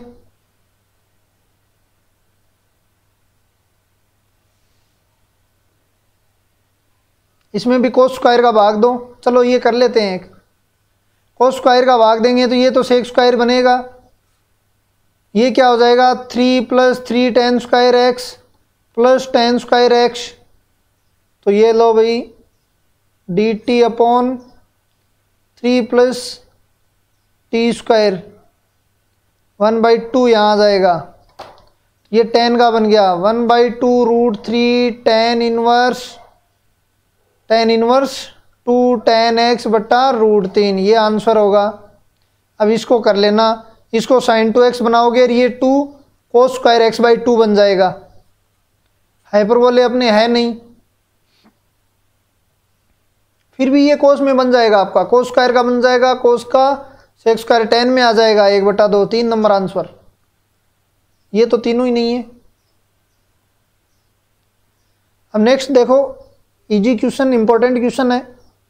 इसमें भी कोस स्क्वायर का भाग दो, चलो ये कर लेते हैं। कोस स्क्वायर का भाग देंगे तो ये तो सेक स्क्वायर बनेगा। ये क्या हो जाएगा 3 plus 3 tan square x plus tan square x। तो ये लो भाई dt upon 3 plus t square 1/2 यहाँ आ जाएगा। ये tan का बन गया 1/2 root 3 tan inverse 2 tan x बटा रूट 3, ये आंसर होगा। अब इसको कर लेना, इसको sin 2x बनाओगे और ये 2 cos स्क्वायर x/2 बन जाएगा। हाइपरबोले अपने है नहीं, फिर भी ये कोस में बन जाएगा आपका, कोस स्क्वायर का बन जाएगा, कोस का सेक स्क्वायर tan में आ जाएगा 1/2, 3 नंबर आंसर। ये तो तीनों ही नहीं है। अब नेक्स्ट देखो, इजी क्वेश्चन, इंपॉर्टेंट क्वेश्चन है।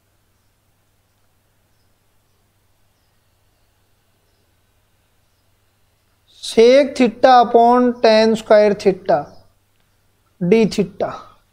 Sec theta upon tan square theta d theta.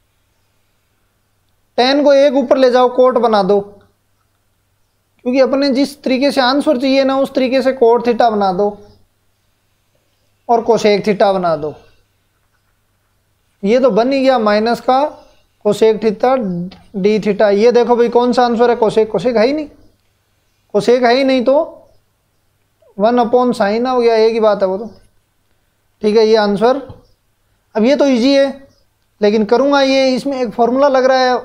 tan को एक ऊपर ले जाओ, कोट बना दो, क्योंकि अपने जिस तरीके से आंसर चाहिए ना उस तरीके से कोट थीटा बना दो और कोसेक थीटा बना दो। ये तो बन ही गया माइनस का कोसेक थीटा डी थीटा। ये देखो भाई कौन सा आंसर है, कोसेक। कोसेक है ही नहीं, कोसेक है ही नहीं तो 1/sin हो गया, एक ही बात है वो तो, ठीक है। ये आंसर, अब ये तो इजी है लेकिन करूंगा ये, इसमें एक फॉर्मूला लग रहा है।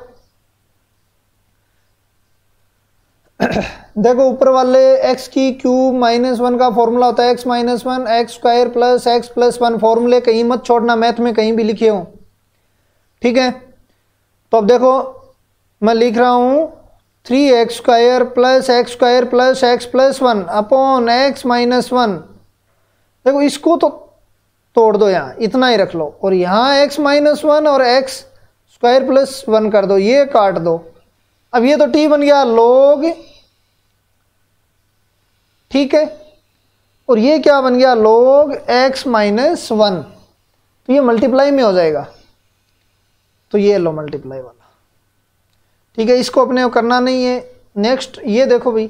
देखो ऊपर वाले x की क्यूब -1 का फॉर्मूला होता है x - 1 x square plus x plus 1। फॉर्मूले कहीं मत छोड़ना, मैथ में कहीं भी लिखे हो, ठीक है। तो अब देखो मैं लिख रहा हूं 3x square plus x square plus x plus 1 upon x minus 1। देखो इसको तो तोड़ दो, यहाँ इतना ही रख लो, और यहाँ x माइनस 1 और x स्क्वायर प्लस 1 कर दो, ये काट दो। अब ये तो t बन गया log, ठीक है, और ये क्या बन गया log x माइनस 1। तो ये मल्टीप्लाई में हो जाएगा, तो ये लो मल्टीप्लाई वाला। ठीक है, इसको अपने करना नहीं है। नेक्स्ट ये देखो भाई,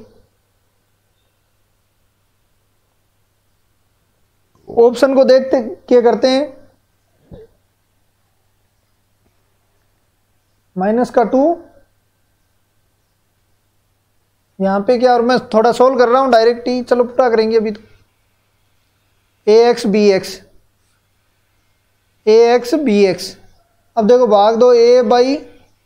ऑप्शन को देखते क्या करते हैं, माइनस का 2 यहाँ पे क्या, और मैं थोड़ा सोल्व कर रहा हूँ डायरेक्ट ही, चलो पूरा करेंगे अभी तो। ax bx, ax bx, अब देखो भाग दो, a बाई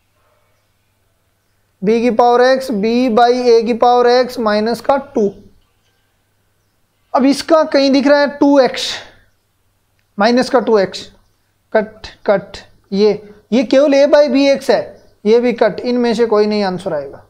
b की power x, b by a की पावर x माइनस का 2। अब इसका कहीं दिख रहा है 2x, माइनस का 2x, कट कट, ये केवल a बाई बी एक्स है, ये भी कट, इनमें से कोई नहीं आंसर आएगा।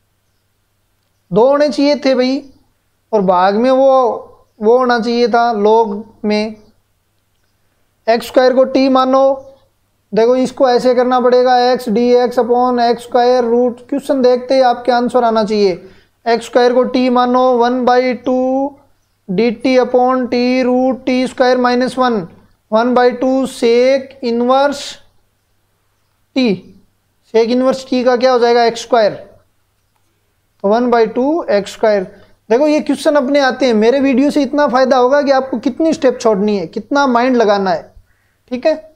2 होने चाहिए थे भाई, और भाग में वो होना चाहिए था लॉग में। एक्स स्क्वायर को t मानो, देखो इसको ऐसे करना पड़ेगा, x dx upon x square root, question देखते ही आपके आंसर आना चाहिए। एक्स स्क्वायर को t मानो 1/2 dt upon t root t square minus 1/2 sec inverse t, sec inverse t का क्या हो जाएगा, एक्स स्क्वायर, तो 1/2 एक्स स्क्वायर। देखो ये क्वेश्चन अपने आते हैं, मेरे वीडियो से इतना फायदा होगा कि आपको कितनी स्टेप छोड़नी है, कितना माइंड लगाना है, ठीक है।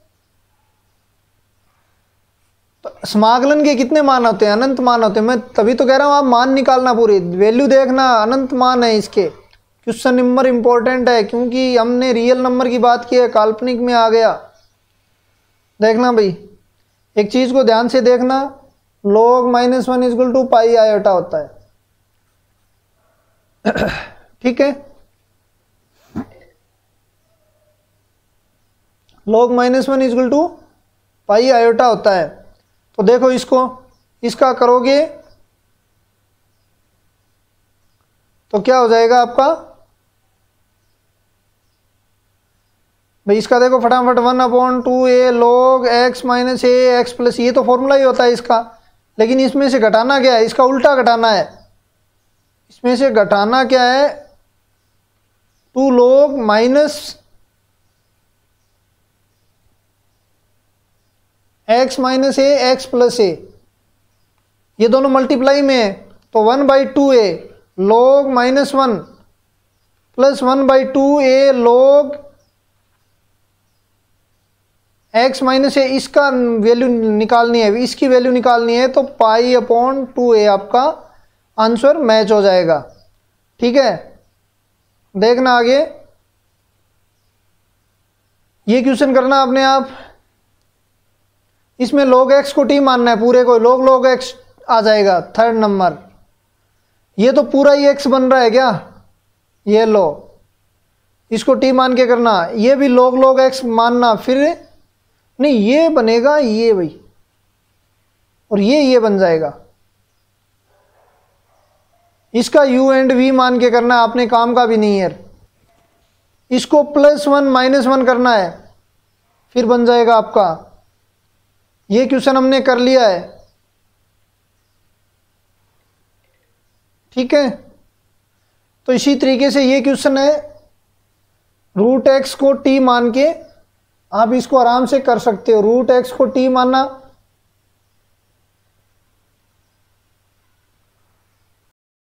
तो समाकलन के कितने मान होते हैं, अनंत मान होते हैं। मैं तभी तो कह रहा हूं आप मान निकालना, पूरी वैल्यू देखना, अनंत मान है इसके। क्वेश्चन नंबर इंपॉर्टेंट है, क्योंकि हमने रियल नंबर की बात की है, काल्पनिक में आ गया। देखना भाई, एक चीज को ध्यान से देखना, log -1 equal to pi iota होता है, ठीक है। log -1 equal to pi iota होता है। तो देखो इसको, इसका करोगे तो क्या हो जाएगा आपका भाई, इसका देखो फटाफट, 1/2a log x minus a x plus, ये तो फॉर्मूला ही होता है इसका, लेकिन इसमें से घटाना क्या है, इसका उल्टा घटाना है। इसमें से घटाना क्या है, 2 log माइनस x minus a x plus a, ये दोनों मल्टीप्लाई में है, तो 1/2a log -1 plus 1/2a log x minus a, इसका वैल्यू निकालनी है, इसकी वैल्यू निकालनी है, तो π/2a आपका आंसर मैच हो जाएगा, ठीक है। देखना आगे, ये क्वेश्चन करना अपने आप। इसमें log x को t मानना है, पूरे को log x आ जाएगा, थर्ड नंबर। ये तो पूरा ही x बन रहा है क्या, ये लो, इसको t मान के करना, ये भी log x मानना, फिर नहीं ये बनेगा ये भाई, और ये बन जाएगा। इसका u एंड v मान के करना, आपने काम का भी नहीं है। इसको +1 -1 करना है, फिर बन जाएगा आपका। ये क्वेश्चन हमने कर लिया है, ठीक है। तो इसी तरीके से ये क्वेश्चन है, √x को t मान के आप इसको आराम से कर सकते हो। √x को t मानना,